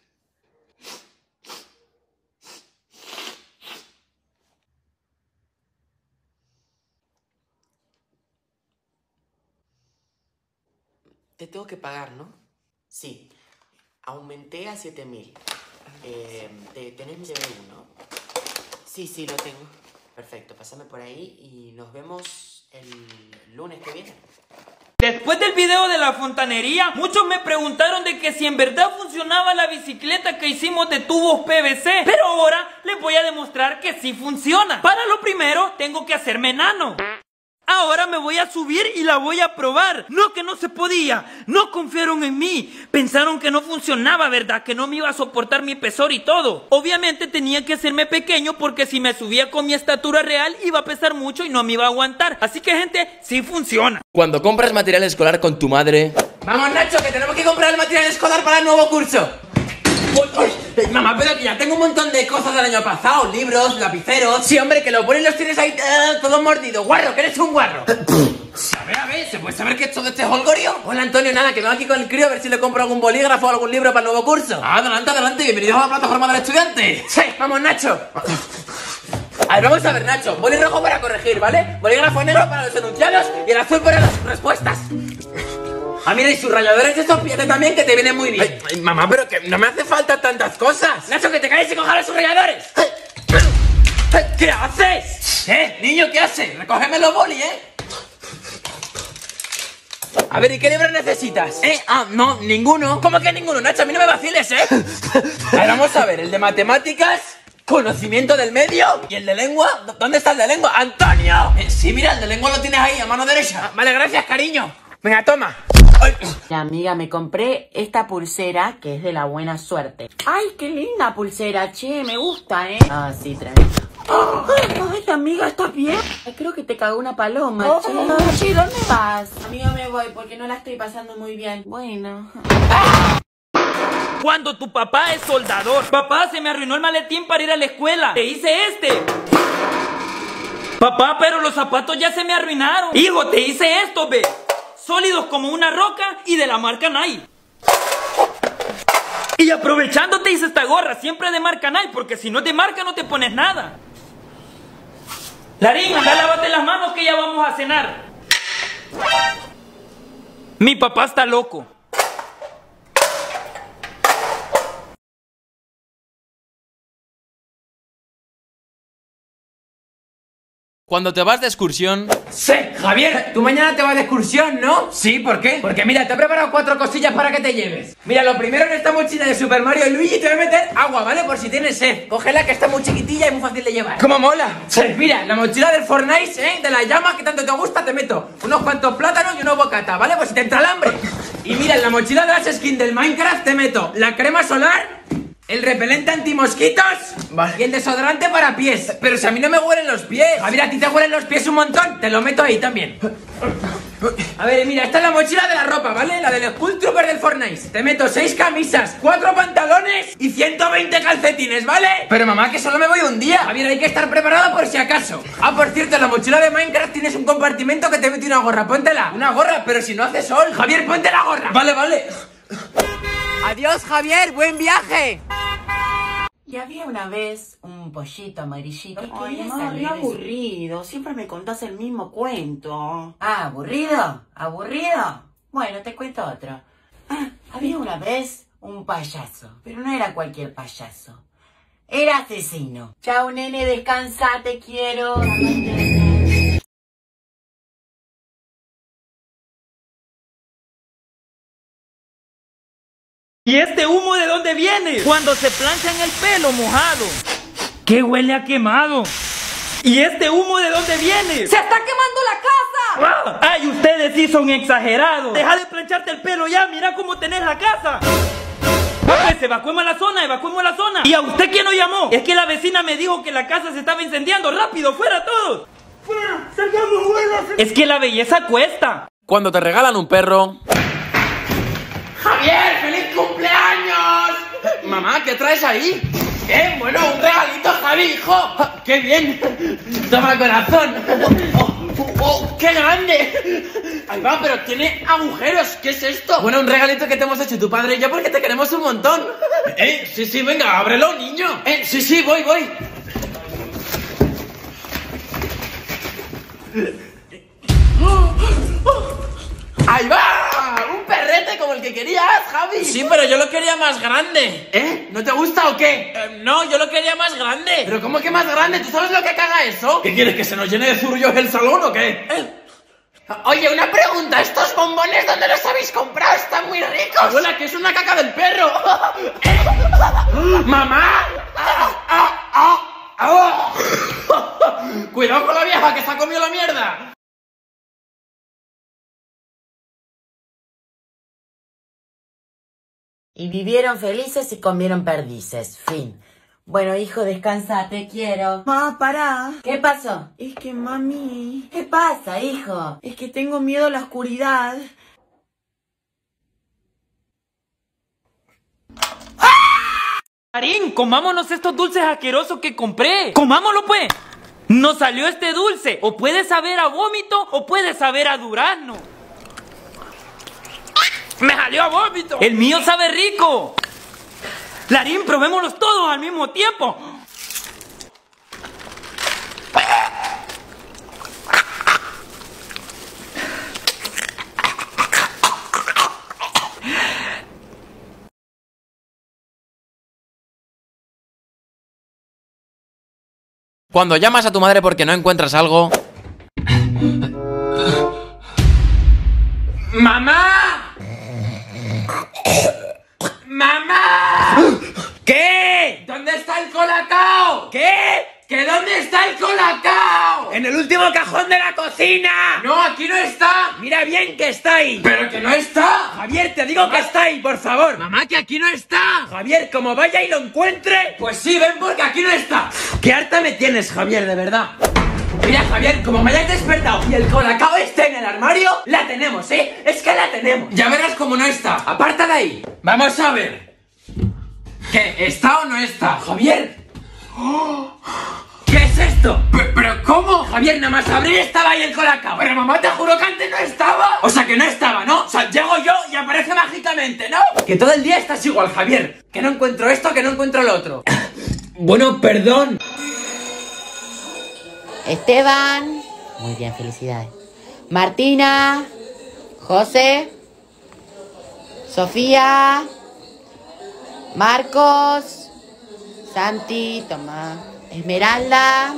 Te tengo que pagar, ¿no? Sí. Aumenté a siete mil. Eh, ¿Tenés mi D B uno? Sí, sí, lo tengo. Perfecto, pásame por ahí y nos vemos el lunes que viene. Después del video de la fontanería, muchos me preguntaron de que si en verdad funcionaba la bicicleta que hicimos de tubos P V C. Pero ahora les voy a demostrar que sí funciona. Para lo primero, tengo que hacerme enano. Ahora me voy a subir y la voy a probar. No, que no se podía. No confiaron en mí. Pensaron que no funcionaba, ¿verdad? Que no me iba a soportar mi pesor y todo. Obviamente tenía que hacerme pequeño porque si me subía con mi estatura real iba a pesar mucho y no me iba a aguantar. Así que, gente, sí funciona. Cuando compras material escolar con tu madre. Vamos, Nacho, que tenemos que comprar el material escolar para el nuevo curso. Uy, mamá, pero que ya tengo un montón de cosas del año pasado. Libros, lapiceros. Sí, hombre, que lo ponen los tienes ahí uh, todo mordido. Guarro, que eres un guarro. A ver, a ver, ¿se puede saber qué es todo este holgorio? Hola, Antonio, nada, que vengo aquí con el crío a ver si le compro algún bolígrafo o algún libro para el nuevo curso. Ah, adelante, adelante, bienvenidos a la plataforma del estudiante. Sí, vamos, Nacho. A ver, vamos a ver, Nacho. Boli rojo para corregir, ¿vale? Bolígrafo negro para los enunciados y el azul para las respuestas. Ah, mira, y sus ralladores de estos pies también, que te vienen muy bien. Ay, ay, mamá, pero que no me hace falta tantas cosas. Nacho, que te calles y cojas los subrayadores. ¿Qué haces? ¿Eh? Niño, ¿qué haces? Recógeme los boli, ¿eh? A ver, ¿y qué libro necesitas? ¿Eh? Ah, no, ninguno. ¿Cómo que ninguno, Nacho? A mí no me vaciles, ¿eh? A ver, vamos a ver, el de matemáticas, conocimiento del medio y el de lengua. ¿Dónde está el de lengua? ¡Antonio! Eh, sí, mira, el de lengua lo tienes ahí, a mano derecha. Ah, vale, gracias, cariño. Venga, toma. Ay. La amiga, me compré esta pulsera que es de la buena suerte. Ay, qué linda pulsera, che, me gusta, ¿eh? Ah, sí, tremendo. Oh, ay, amiga, ¿estás bien? Ay, creo que te cagó una paloma, oh, che. No, che, ¿dónde vas? Amiga, me voy porque no la estoy pasando muy bien. Bueno. Cuando tu papá es soldador. Papá, se me arruinó el maletín para ir a la escuela. Te hice este. Papá, pero los zapatos ya se me arruinaron. Hijo, te hice esto, ve. Sólidos como una roca y de la marca Nike. Y aprovechando te hice esta gorra, siempre de marca Nike, porque si no es de marca no te pones nada. Larín, anda, lávate las manos que ya vamos a cenar. Mi papá está loco. Cuando te vas de excursión... Sí, Javier, tú mañana te vas de excursión, ¿no? Sí, ¿por qué? Porque mira, te he preparado cuatro cosillas para que te lleves. Mira, lo primero, en esta mochila de Super Mario y Luigi te voy a meter agua, ¿vale? Por si tienes sed. Cógela, que está muy chiquitilla y muy fácil de llevar. ¿Cómo mola? Sí. Mira, la mochila del Fortnite, ¿eh? De la llama que tanto te gusta, te meto unos cuantos plátanos y unos bocata, ¿vale? Pues si te entra el hambre. Y mira, en la mochila de las skins del Minecraft te meto la crema solar, el repelente antimosquitos, vale, y el desodorante para pies. Pero si a mí no me huelen los pies. Javier, a ti te huelen los pies un montón. Te lo meto ahí también. A ver, mira, esta es la mochila de la ropa, ¿vale? La del Skull Trooper del Fortnite. Te meto seis camisas, cuatro pantalones y ciento veinte calcetines, ¿vale? Pero mamá, que solo me voy un día. Javier, hay que estar preparado por si acaso. Ah, por cierto, en la mochila de Minecraft tienes un compartimento que te mete una gorra. Póntela. Una gorra, pero si no hace sol. Javier, ponte la gorra. Vale, vale. Adiós, Javier, buen viaje. Y había una vez un pollito amarillito que quería salir. Aburrido, siempre me contás el mismo cuento. Ah, ¿aburrido? ¿Aburrido? Bueno, te cuento otro. Ah, había una vez un payaso, pero no era cualquier payaso. Era asesino. Chao, nene, descansa, te quiero. ¿Y este humo de dónde viene? Cuando se planchan el pelo mojado. ¿Qué huele a quemado? ¿Y este humo de dónde viene? ¡Se está quemando la casa! ¡Ah! ¡Ay, ustedes sí son exagerados! Deja de plancharte el pelo ya, mira cómo tenés la casa. Pues evacuemos la zona, evacuemos la zona. ¿Y a usted quién nos llamó? Es que la vecina me dijo que la casa se estaba incendiando. ¡Rápido, fuera todos! ¡Fuera! ¡Salgamos, fuera! Es que la belleza cuesta. Cuando te regalan un perro... ¡Javier, feliz cumpleaños! Mamá, ¿qué traes ahí? ¿Qué? Bueno, un regalito, Javi, hijo. ¡Qué bien! Toma, corazón. Oh, oh, ¡qué grande! Ahí va, pero tiene agujeros. ¿Qué es esto? Bueno, un regalito que te hemos hecho tu padre y yo porque te queremos un montón. Eh, sí, sí, venga, ábrelo, niño. Eh, sí, sí, voy, voy. ¡Ahí va! ¡Un perrete como el que querías, Javi! Sí, pero yo lo quería más grande. ¿Eh? ¿No te gusta o qué? Eh, no, yo lo quería más grande. ¿Pero cómo que más grande? ¿Tú sabes lo que caga eso? ¿Qué quieres, que se nos llene de zurullos el salón o qué? ¿Eh? Oye, una pregunta. ¿Estos bombones dónde los habéis comprado? Están muy ricos. Abuela, que es una caca del perro. ¿Eh? ¡Mamá! Cuidado con la vieja que se ha comido la mierda. Y vivieron felices y comieron perdices. Fin. Bueno, hijo, descansa, te quiero. Ma, pará. ¿Qué pasó? Es que, mami... ¿Qué pasa, hijo? Es que tengo miedo a la oscuridad. Karin, comámonos estos dulces asquerosos que compré. Comámoslo, pues. Nos salió este dulce. O puede saber a vómito o puede saber a durazno. ¡Me salió a vómito! ¡El mío sabe rico! Larín, probémoslos todos al mismo tiempo. Cuando llamas a tu madre porque no encuentras algo... ¡Mamá! ¡Mamá! ¿Qué? ¿Dónde está el colacao? ¿Qué? ¿Que dónde está el colacao? ¡En el último cajón de la cocina! No, aquí no está. Mira bien que está ahí. ¡Pero que no está! Javier, te digo que está ahí, por favor. Mamá, que aquí no está. Javier, como vaya y lo encuentre. Pues sí, ven porque aquí no está. Qué harta me tienes, Javier, de verdad. Mira, Javier, como me hayas despertado y el colacao esté en el armario, la tenemos, ¿eh? Es que la tenemos. Ya verás cómo no está. Aparta de ahí. Vamos a ver. ¿Qué? ¿Está o no está? Javier. ¿Qué es esto? ¿Pero, pero cómo? Javier, nada más abrir estaba ahí el colacao. Pero mamá, te juro que antes no estaba. O sea, que no estaba, ¿no? O sea, llego yo y aparece mágicamente, ¿no? Que todo el día estás igual, Javier. Que no encuentro esto, que no encuentro lo otro. Bueno, perdón. Esteban. Muy bien, felicidades. Martina. José. Sofía. Marcos. Santi, toma. Esmeralda.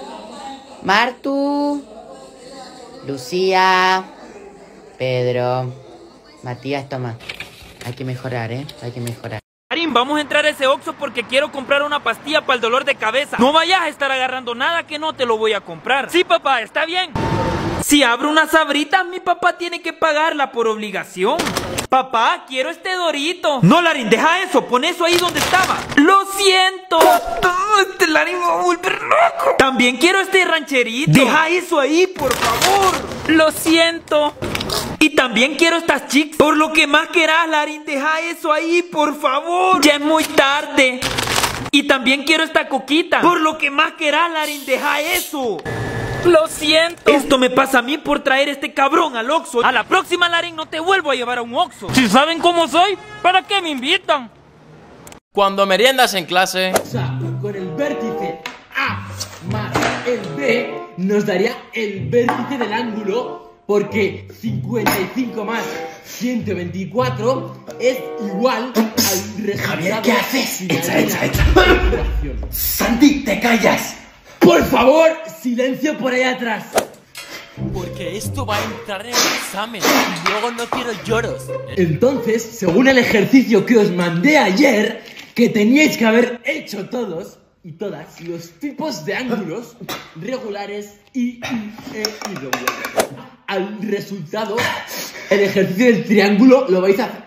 Martu. Lucía. Pedro. Matías, toma. Hay que mejorar, ¿eh? Hay que mejorar. Larín, vamos a entrar a ese Oxxo porque quiero comprar una pastilla para el dolor de cabeza. No vayas a estar agarrando nada que no te lo voy a comprar. Sí, papá, está bien. Si abro unas sabritas, mi papá tiene que pagarla por obligación. Papá, quiero este Dorito. No, Larín, deja eso, pon eso ahí donde estaba. Lo siento. Oh, este Larín me va a volver loco. También quiero este rancherito. Deja eso ahí, por favor. Lo siento. Y también quiero estas chicks. Por lo que más quieras, Larín, deja eso ahí, por favor. Ya es muy tarde. Y también quiero esta coquita. Por lo que más quieras, Larín, deja eso. Lo siento. Esto me pasa a mí por traer este cabrón al Oxxo. A la próxima, Larín, no te vuelvo a llevar a un Oxxo. Si saben cómo soy, ¿para qué me invitan? Cuando meriendas en clase. O sea, con el vértice A más el B nos daría el vértice del ángulo, porque cincuenta y cinco más ciento veinticuatro es igual al resultado. Javier, ¿qué haces? Echa, echa, echa. Santi, te callas. Por favor, silencio por ahí atrás. Porque esto va a entrar en el examen y luego no quiero lloros. Entonces, según el ejercicio que os mandé ayer, que teníais que haber hecho todos y todas los tipos de ángulos regulares y irregulares. Al resultado, el ejercicio del triángulo lo vais a hacer.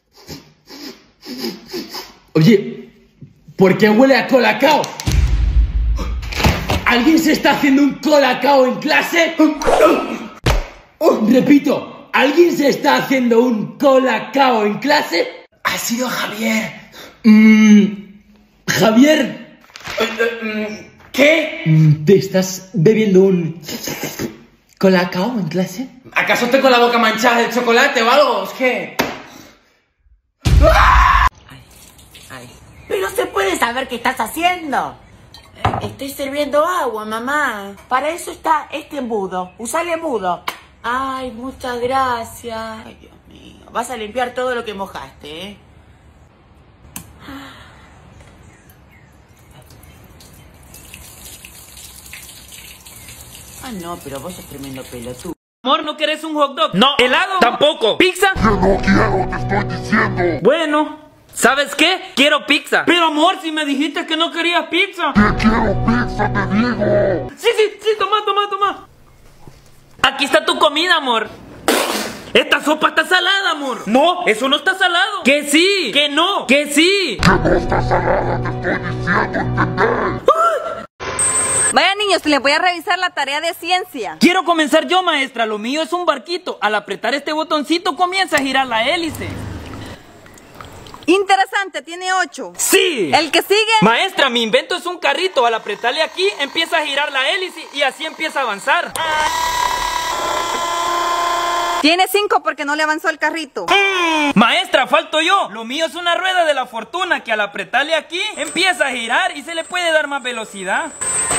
Oye, ¿por qué huele a colacao? ¿Alguien se está haciendo un colacao en clase? Repito, ¿alguien se está haciendo un colacao en clase? Ha sido Javier. Mm, Javier. ¿Qué? ¿Te estás bebiendo un colacao en clase? ¿Acaso tengo la boca manchada de chocolate o algo? Es que... Ay, ay. Pero se puede saber qué estás haciendo. Estoy sirviendo agua, mamá. Para eso está este embudo. Usa el embudo. Ay, muchas gracias. Ay, Dios mío. Vas a limpiar todo lo que mojaste, ¿eh? Ah, no, pero vos sos tremendo pelotudo. Amor, ¿no querés un hot dog? No. ¿Helado? Tampoco. ¿Pizza? Yo no quiero, te estoy diciendo. Bueno, ¿sabes qué? Quiero pizza. Pero amor, si me dijiste que no querías pizza. Que quiero pizza, te digo. Sí, sí, sí, toma, toma, toma. Aquí está tu comida, amor. Esta sopa está salada, amor. No, eso no está salado. Que sí, que no, que sí. Que no está salada, te estoy diciendo, ¿entendés? Vaya niños, les voy a revisar la tarea de ciencia. Quiero comenzar yo, maestra. Lo mío es un barquito. Al apretar este botoncito comienza a girar la hélice. Interesante, tiene ocho. ¡Sí! ¿El que sigue? Maestra, mi invento es un carrito. Al apretarle aquí, empieza a girar la hélice y así empieza a avanzar. Tiene cinco porque no le avanzó el carrito. Mm. Maestra, falto yo. Lo mío es una rueda de la fortuna que al apretarle aquí, empieza a girar y se le puede dar más velocidad.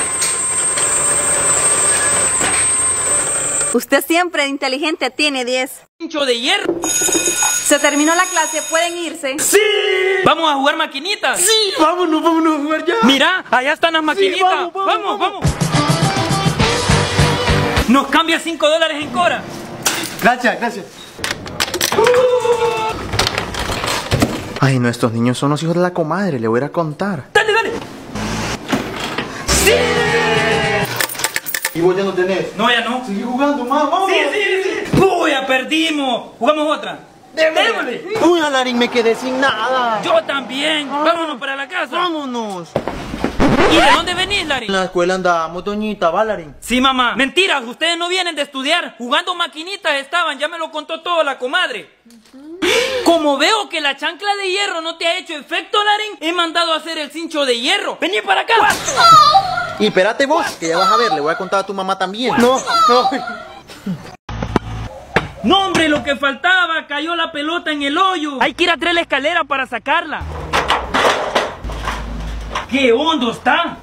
Usted siempre inteligente, tiene diez. Pincho de hierro. Se terminó la clase, pueden irse. ¡Sí! ¿Vamos a jugar maquinitas? ¡Sí! ¡Vámonos, vámonos a jugar ya! Mira, allá están las maquinitas. Sí, vamos, vamos, vamos, vamos. Nos cambia cinco dólares en Cora. Gracias, gracias. Ay, no, estos niños son los hijos de la comadre, le voy a ir a contar. ¡Dale, dale! ¡Sí! ¿Y vos ya no tenés? No, ya no. Sigue jugando, mamá, vamos. Sí, sí, sí. Uy, ya perdimos. Jugamos otra. Démosle. Uy, Alarín, me quedé sin nada. Yo también. Ah. Vámonos para la casa. Vámonos. ¿Y de dónde venís, Larín? En la escuela andamos, doñita, ¿va, Larín? Sí, mamá. Mentiras, ustedes no vienen de estudiar. Jugando maquinitas estaban, ya me lo contó todo la comadre. Como veo que la chancla de hierro no te ha hecho efecto, Larín, he mandado a hacer el cincho de hierro. Vení para acá. Y espérate vos, que ya vas a ver, le voy a contar a tu mamá también. No, no. No, hombre, lo que faltaba, cayó la pelota en el hoyo. Hay que ir a traer la escalera para sacarla. ¡Qué hondo está!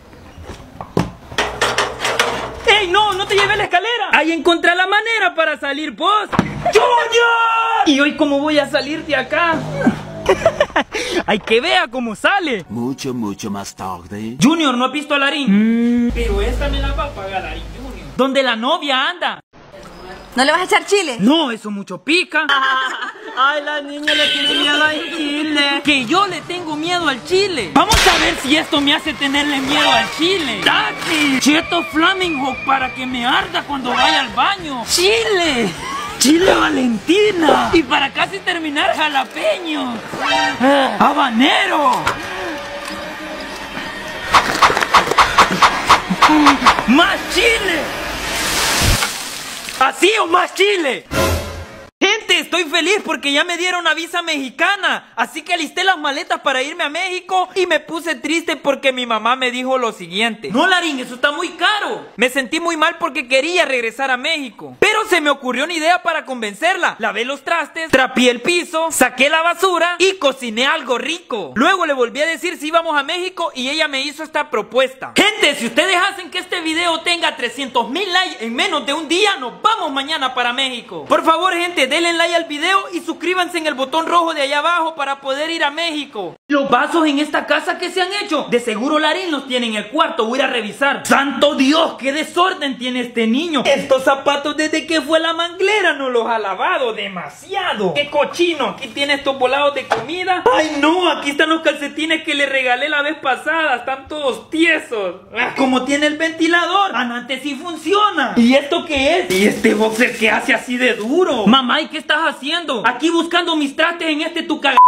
¡Ey, no! ¡No te lleves la escalera! Ahí encontré la manera para salir, vos. ¡Junior! ¿Y hoy cómo voy a salir de acá? Hay que vea cómo sale. Mucho, mucho más tarde. Junior, ¿no has visto a Larín? Mm. Pero esta me la va a pagar Larín, Junior. ¿Dónde la novia anda? ¿No le vas a echar chile? No, eso mucho pica. Ay, la niña le tiene miedo al chile. Que yo le tengo miedo al chile. Vamos a ver si esto me hace tenerle miedo al chile. ¡Tati! Cheto Flamingo para que me arda cuando vaya al baño. ¡Chile! ¡Chile Valentina! Y para casi terminar, jalapeño. ¡Habanero! ¡Más chile! ¿Así o más chile? Gente, estoy feliz porque ya me dieron una visa mexicana. Así que alisté las maletas para irme a México. Y me puse triste porque mi mamá me dijo lo siguiente: no, Larín, eso está muy caro. Me sentí muy mal porque quería regresar a México, pero se me ocurrió una idea para convencerla. Lavé los trastes, trapié el piso, saqué la basura y cociné algo rico. Luego le volví a decir si íbamos a México y ella me hizo esta propuesta. Gente, si ustedes hacen que este video tenga trescientos mil likes en menos de un día, nos vamos mañana para México. Por favor, gente, denle like al video y suscríbanse en el botón rojo de allá abajo para poder ir a México. Los vasos en esta casa que se han hecho, de seguro Larín los tiene en el cuarto. Voy a ir a revisar. ¡Santo Dios! ¡Qué desorden tiene este niño! Estos zapatos desde que fue la manglera no los ha lavado demasiado. ¡Qué cochino! Aquí tiene estos volados de comida. ¡Ay no! Aquí están los calcetines que le regalé la vez pasada. Están todos tiesos. Ah, como tiene el ventilador. Antes sí funciona. ¿Y esto qué es? ¿Y este boxer que hace así de duro? Mamá, ¿y qué estás haciendo? Aquí buscando mis trastes en este tu caga...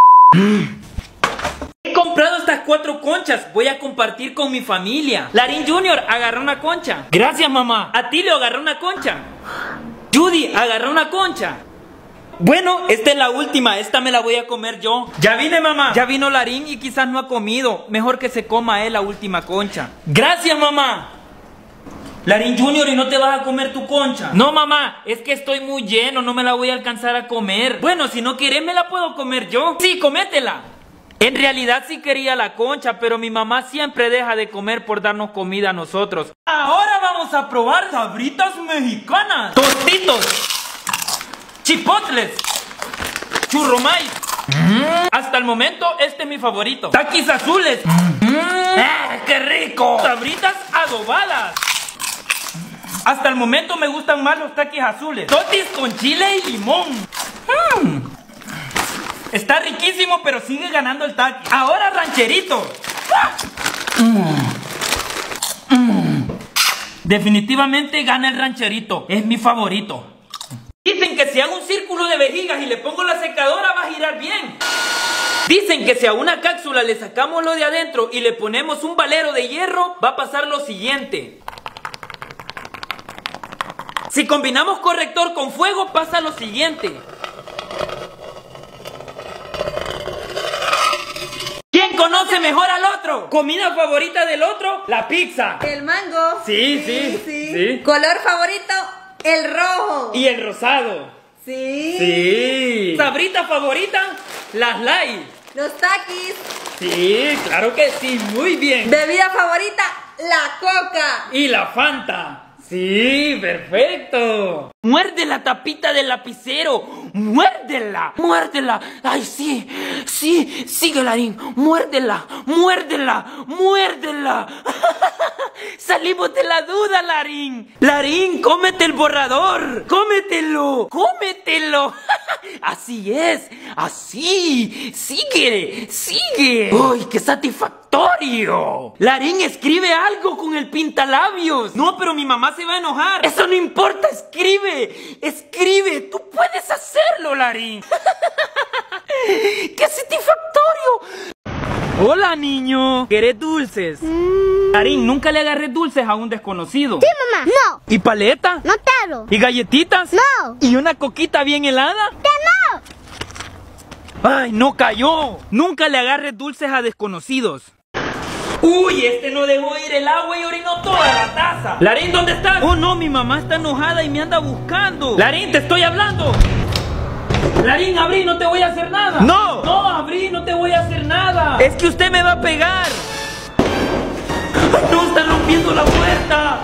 He comprado estas cuatro conchas. Voy a compartir con mi familia. Larín Junior, agarra una concha. Gracias, mamá. Atilio, agarra una concha. Judy, agarra una concha. Bueno, esta es la última. Esta me la voy a comer yo. Ya vine, mamá. Ya vino Larín y quizás no ha comido. Mejor que se coma él la última concha. Gracias, mamá. Larín Junior, ¿y no te vas a comer tu concha? No, mamá, es que estoy muy lleno, no me la voy a alcanzar a comer. Bueno, si no quieres me la puedo comer yo. Sí, cométela. En realidad sí quería la concha, pero mi mamá siempre deja de comer por darnos comida a nosotros. Ahora vamos a probar sabritas mexicanas. Tostitos, chipotles, churromais. Mm. Hasta el momento este es mi favorito. Taquis azules. Mm. ¡Ah, qué rico! Sabritas adobadas. Hasta el momento me gustan más los taquis azules. Totis con chile y limón. Mm. Está riquísimo, pero sigue ganando el taqui. Ahora rancherito. Mm. Mm. Definitivamente gana el rancherito. Es mi favorito. Dicen que si hago un círculo de vejigas y le pongo la secadora va a girar bien. Dicen que si a una cápsula le sacamos lo de adentro y le ponemos un valero de hierro, va a pasar lo siguiente. Si combinamos corrector con fuego, pasa lo siguiente. ¿Quién conoce mejor al otro? ¿Comida favorita del otro? La pizza. El mango. Sí, sí, sí. sí. ¿Color favorito? El rojo. ¿Y el rosado? Sí. Sí. ¿Sabrita favorita? Las light. Los taquis. Sí, claro que sí, muy bien. ¿Bebida favorita? La coca. ¿Y la Fanta? Sí, perfecto. Muerde la tapita del lapicero. Muérdela, muérdela. Ay, sí, sí, sigue, Larín. Muérdela, muérdela, muérdela. Salimos de la duda, Larín. Larín, cómete el borrador. Cómetelo, cómetelo. Así es, así. Sigue, sigue. Uy, qué satisfactorio. Larín, escribe algo con el pintalabios. No, pero mi mamá se va a enojar. Eso no importa, escribe, escribe. Tú puedes hacerlo, Larín. ¡Qué satisfactorio! Hola, niño. ¿Querés dulces? Mm. Larín, nunca le agarré dulces a un desconocido. Sí, mamá. No. ¿Y paleta? No quiero. ¿Y galletitas? No. ¿Y una coquita bien helada? Que no. Ay, no cayó. Nunca le agarres dulces a desconocidos. Uy, este no dejó ir el agua y orinó toda la taza. Larín, ¿dónde estás? Oh, no, mi mamá está enojada y me anda buscando. Larín, te estoy hablando. Larín, abrí, no te voy a hacer nada. No. No, abrí, no te voy a hacer nada. Es que usted me va a pegar. No, está rompiendo la puerta.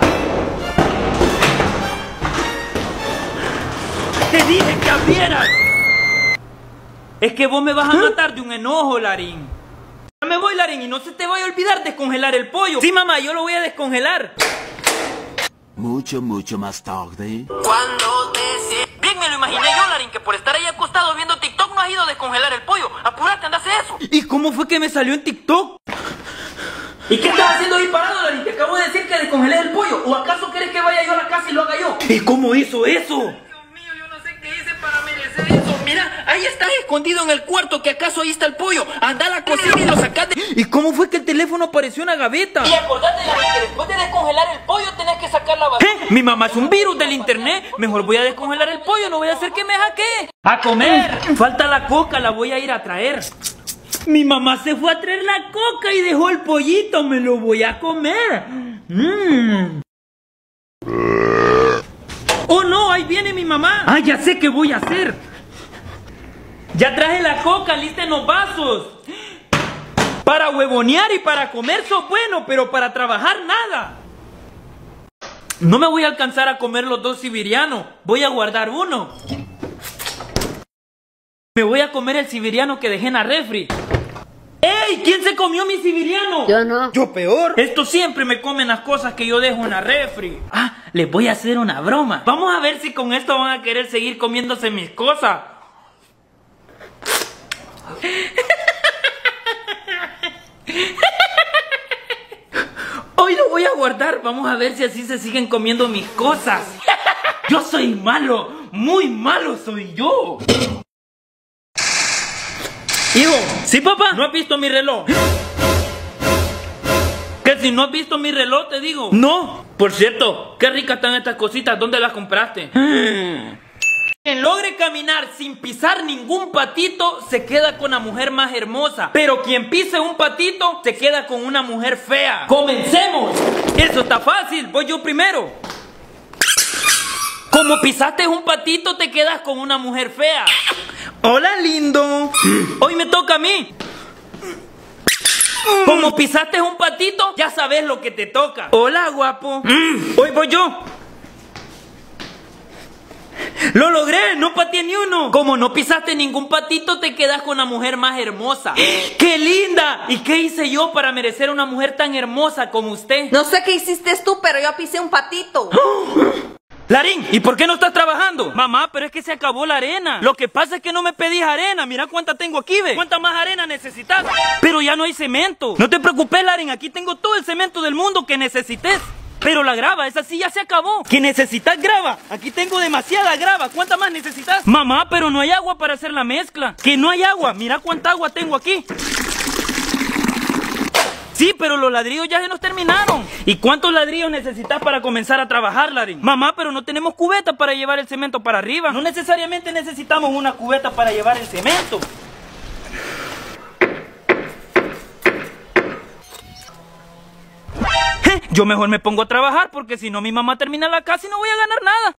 Te dije que abrieras. Es que vos me vas a matar de un enojo, Larín. Ya me voy, Larín, y no se te vaya a olvidar descongelar el pollo. Sí, mamá, yo lo voy a descongelar. Mucho, mucho más tarde. Cuando te... Bien me lo imaginé yo, Larín, que por estar ahí acostado viendo TikTok no has ido a descongelar el pollo. Apúrate, anda a hacer eso. ¿Y cómo fue que me salió en TikTok? ¿Y qué estás haciendo ahí parado, Larín? Te acabo de decir que descongelé el pollo. ¿O acaso quieres que vaya yo a la casa y lo haga yo? ¿Y cómo hizo eso? Mira, ahí estás escondido en el cuarto, que acaso ahí está el pollo. Anda a la cocina y lo sacaste. ¿Y cómo fue que el teléfono apareció en la gaveta? Y acordate, Larín, que después de descongelar el pollo tenés que sacar la basura. ¿Eh? Mi mamá es un virus del internet. Mejor voy a descongelar el pollo, no voy a hacer que me hackee. ¡A comer! Falta la coca, la voy a ir a traer. Mi mamá se fue a traer la coca y dejó el pollito. Me lo voy a comer. Mmm. Oh no, ahí viene mi mamá. Ah, ya sé qué voy a hacer. Ya traje la coca, lista en los vasos. Para huevonear y para comer sos bueno, pero para trabajar nada. No me voy a alcanzar a comer los dos siberianos. Voy a guardar uno. Me voy a comer el siberiano que dejé en la refri. ¡Ey! ¿Quién se comió mi siberiano? Yo no. Yo peor. Estos siempre me comen las cosas que yo dejo en la refri. Ah, les voy a hacer una broma. Vamos a ver si con esto van a querer seguir comiéndose mis cosas. Hoy lo voy a guardar. Vamos a ver si así se siguen comiendo mis cosas. Yo soy malo. Muy malo soy yo. Hijo, ¿sí, papá? ¿No has visto mi reloj? Que si no has visto mi reloj, te digo. No. Por cierto, qué ricas están estas cositas. ¿Dónde las compraste? Quien logre caminar sin pisar ningún patito se queda con la mujer más hermosa. Pero quien pise un patito se queda con una mujer fea. ¡Comencemos! Eso está fácil. Voy yo primero. Como pisaste un patito te quedas con una mujer fea. Hola, lindo. Hoy me toca a mí. Como pisaste un patito, ya sabes lo que te toca. Hola, guapo. Hoy voy yo. Lo logré, no pateé ni uno. Como no pisaste ningún patito, te quedas con la mujer más hermosa. ¡Qué linda! ¿Y qué hice yo para merecer una mujer tan hermosa como usted? No sé qué hiciste tú, pero yo pisé un patito. Larín, ¿y por qué no estás trabajando? Mamá, pero es que se acabó la arena. Lo que pasa es que no me pedís arena. Mira cuánta tengo aquí, ve. ¿Cuánta más arena necesitas? Pero ya no hay cemento. No te preocupes, Larín, aquí tengo todo el cemento del mundo que necesites. Pero la grava, esa sí ya se acabó. ¿Que necesitas grava? Aquí tengo demasiada grava. ¿Cuánta más necesitas? Mamá, pero no hay agua para hacer la mezcla. Que no hay agua. Mira cuánta agua tengo aquí. Sí, pero los ladrillos ya se nos terminaron. ¿Y cuántos ladrillos necesitas para comenzar a trabajar, Larín? Mamá, pero no tenemos cubeta para llevar el cemento para arriba. No necesariamente necesitamos una cubeta para llevar el cemento. Yo mejor me pongo a trabajar porque si no mi mamá termina la casa y no voy a ganar nada.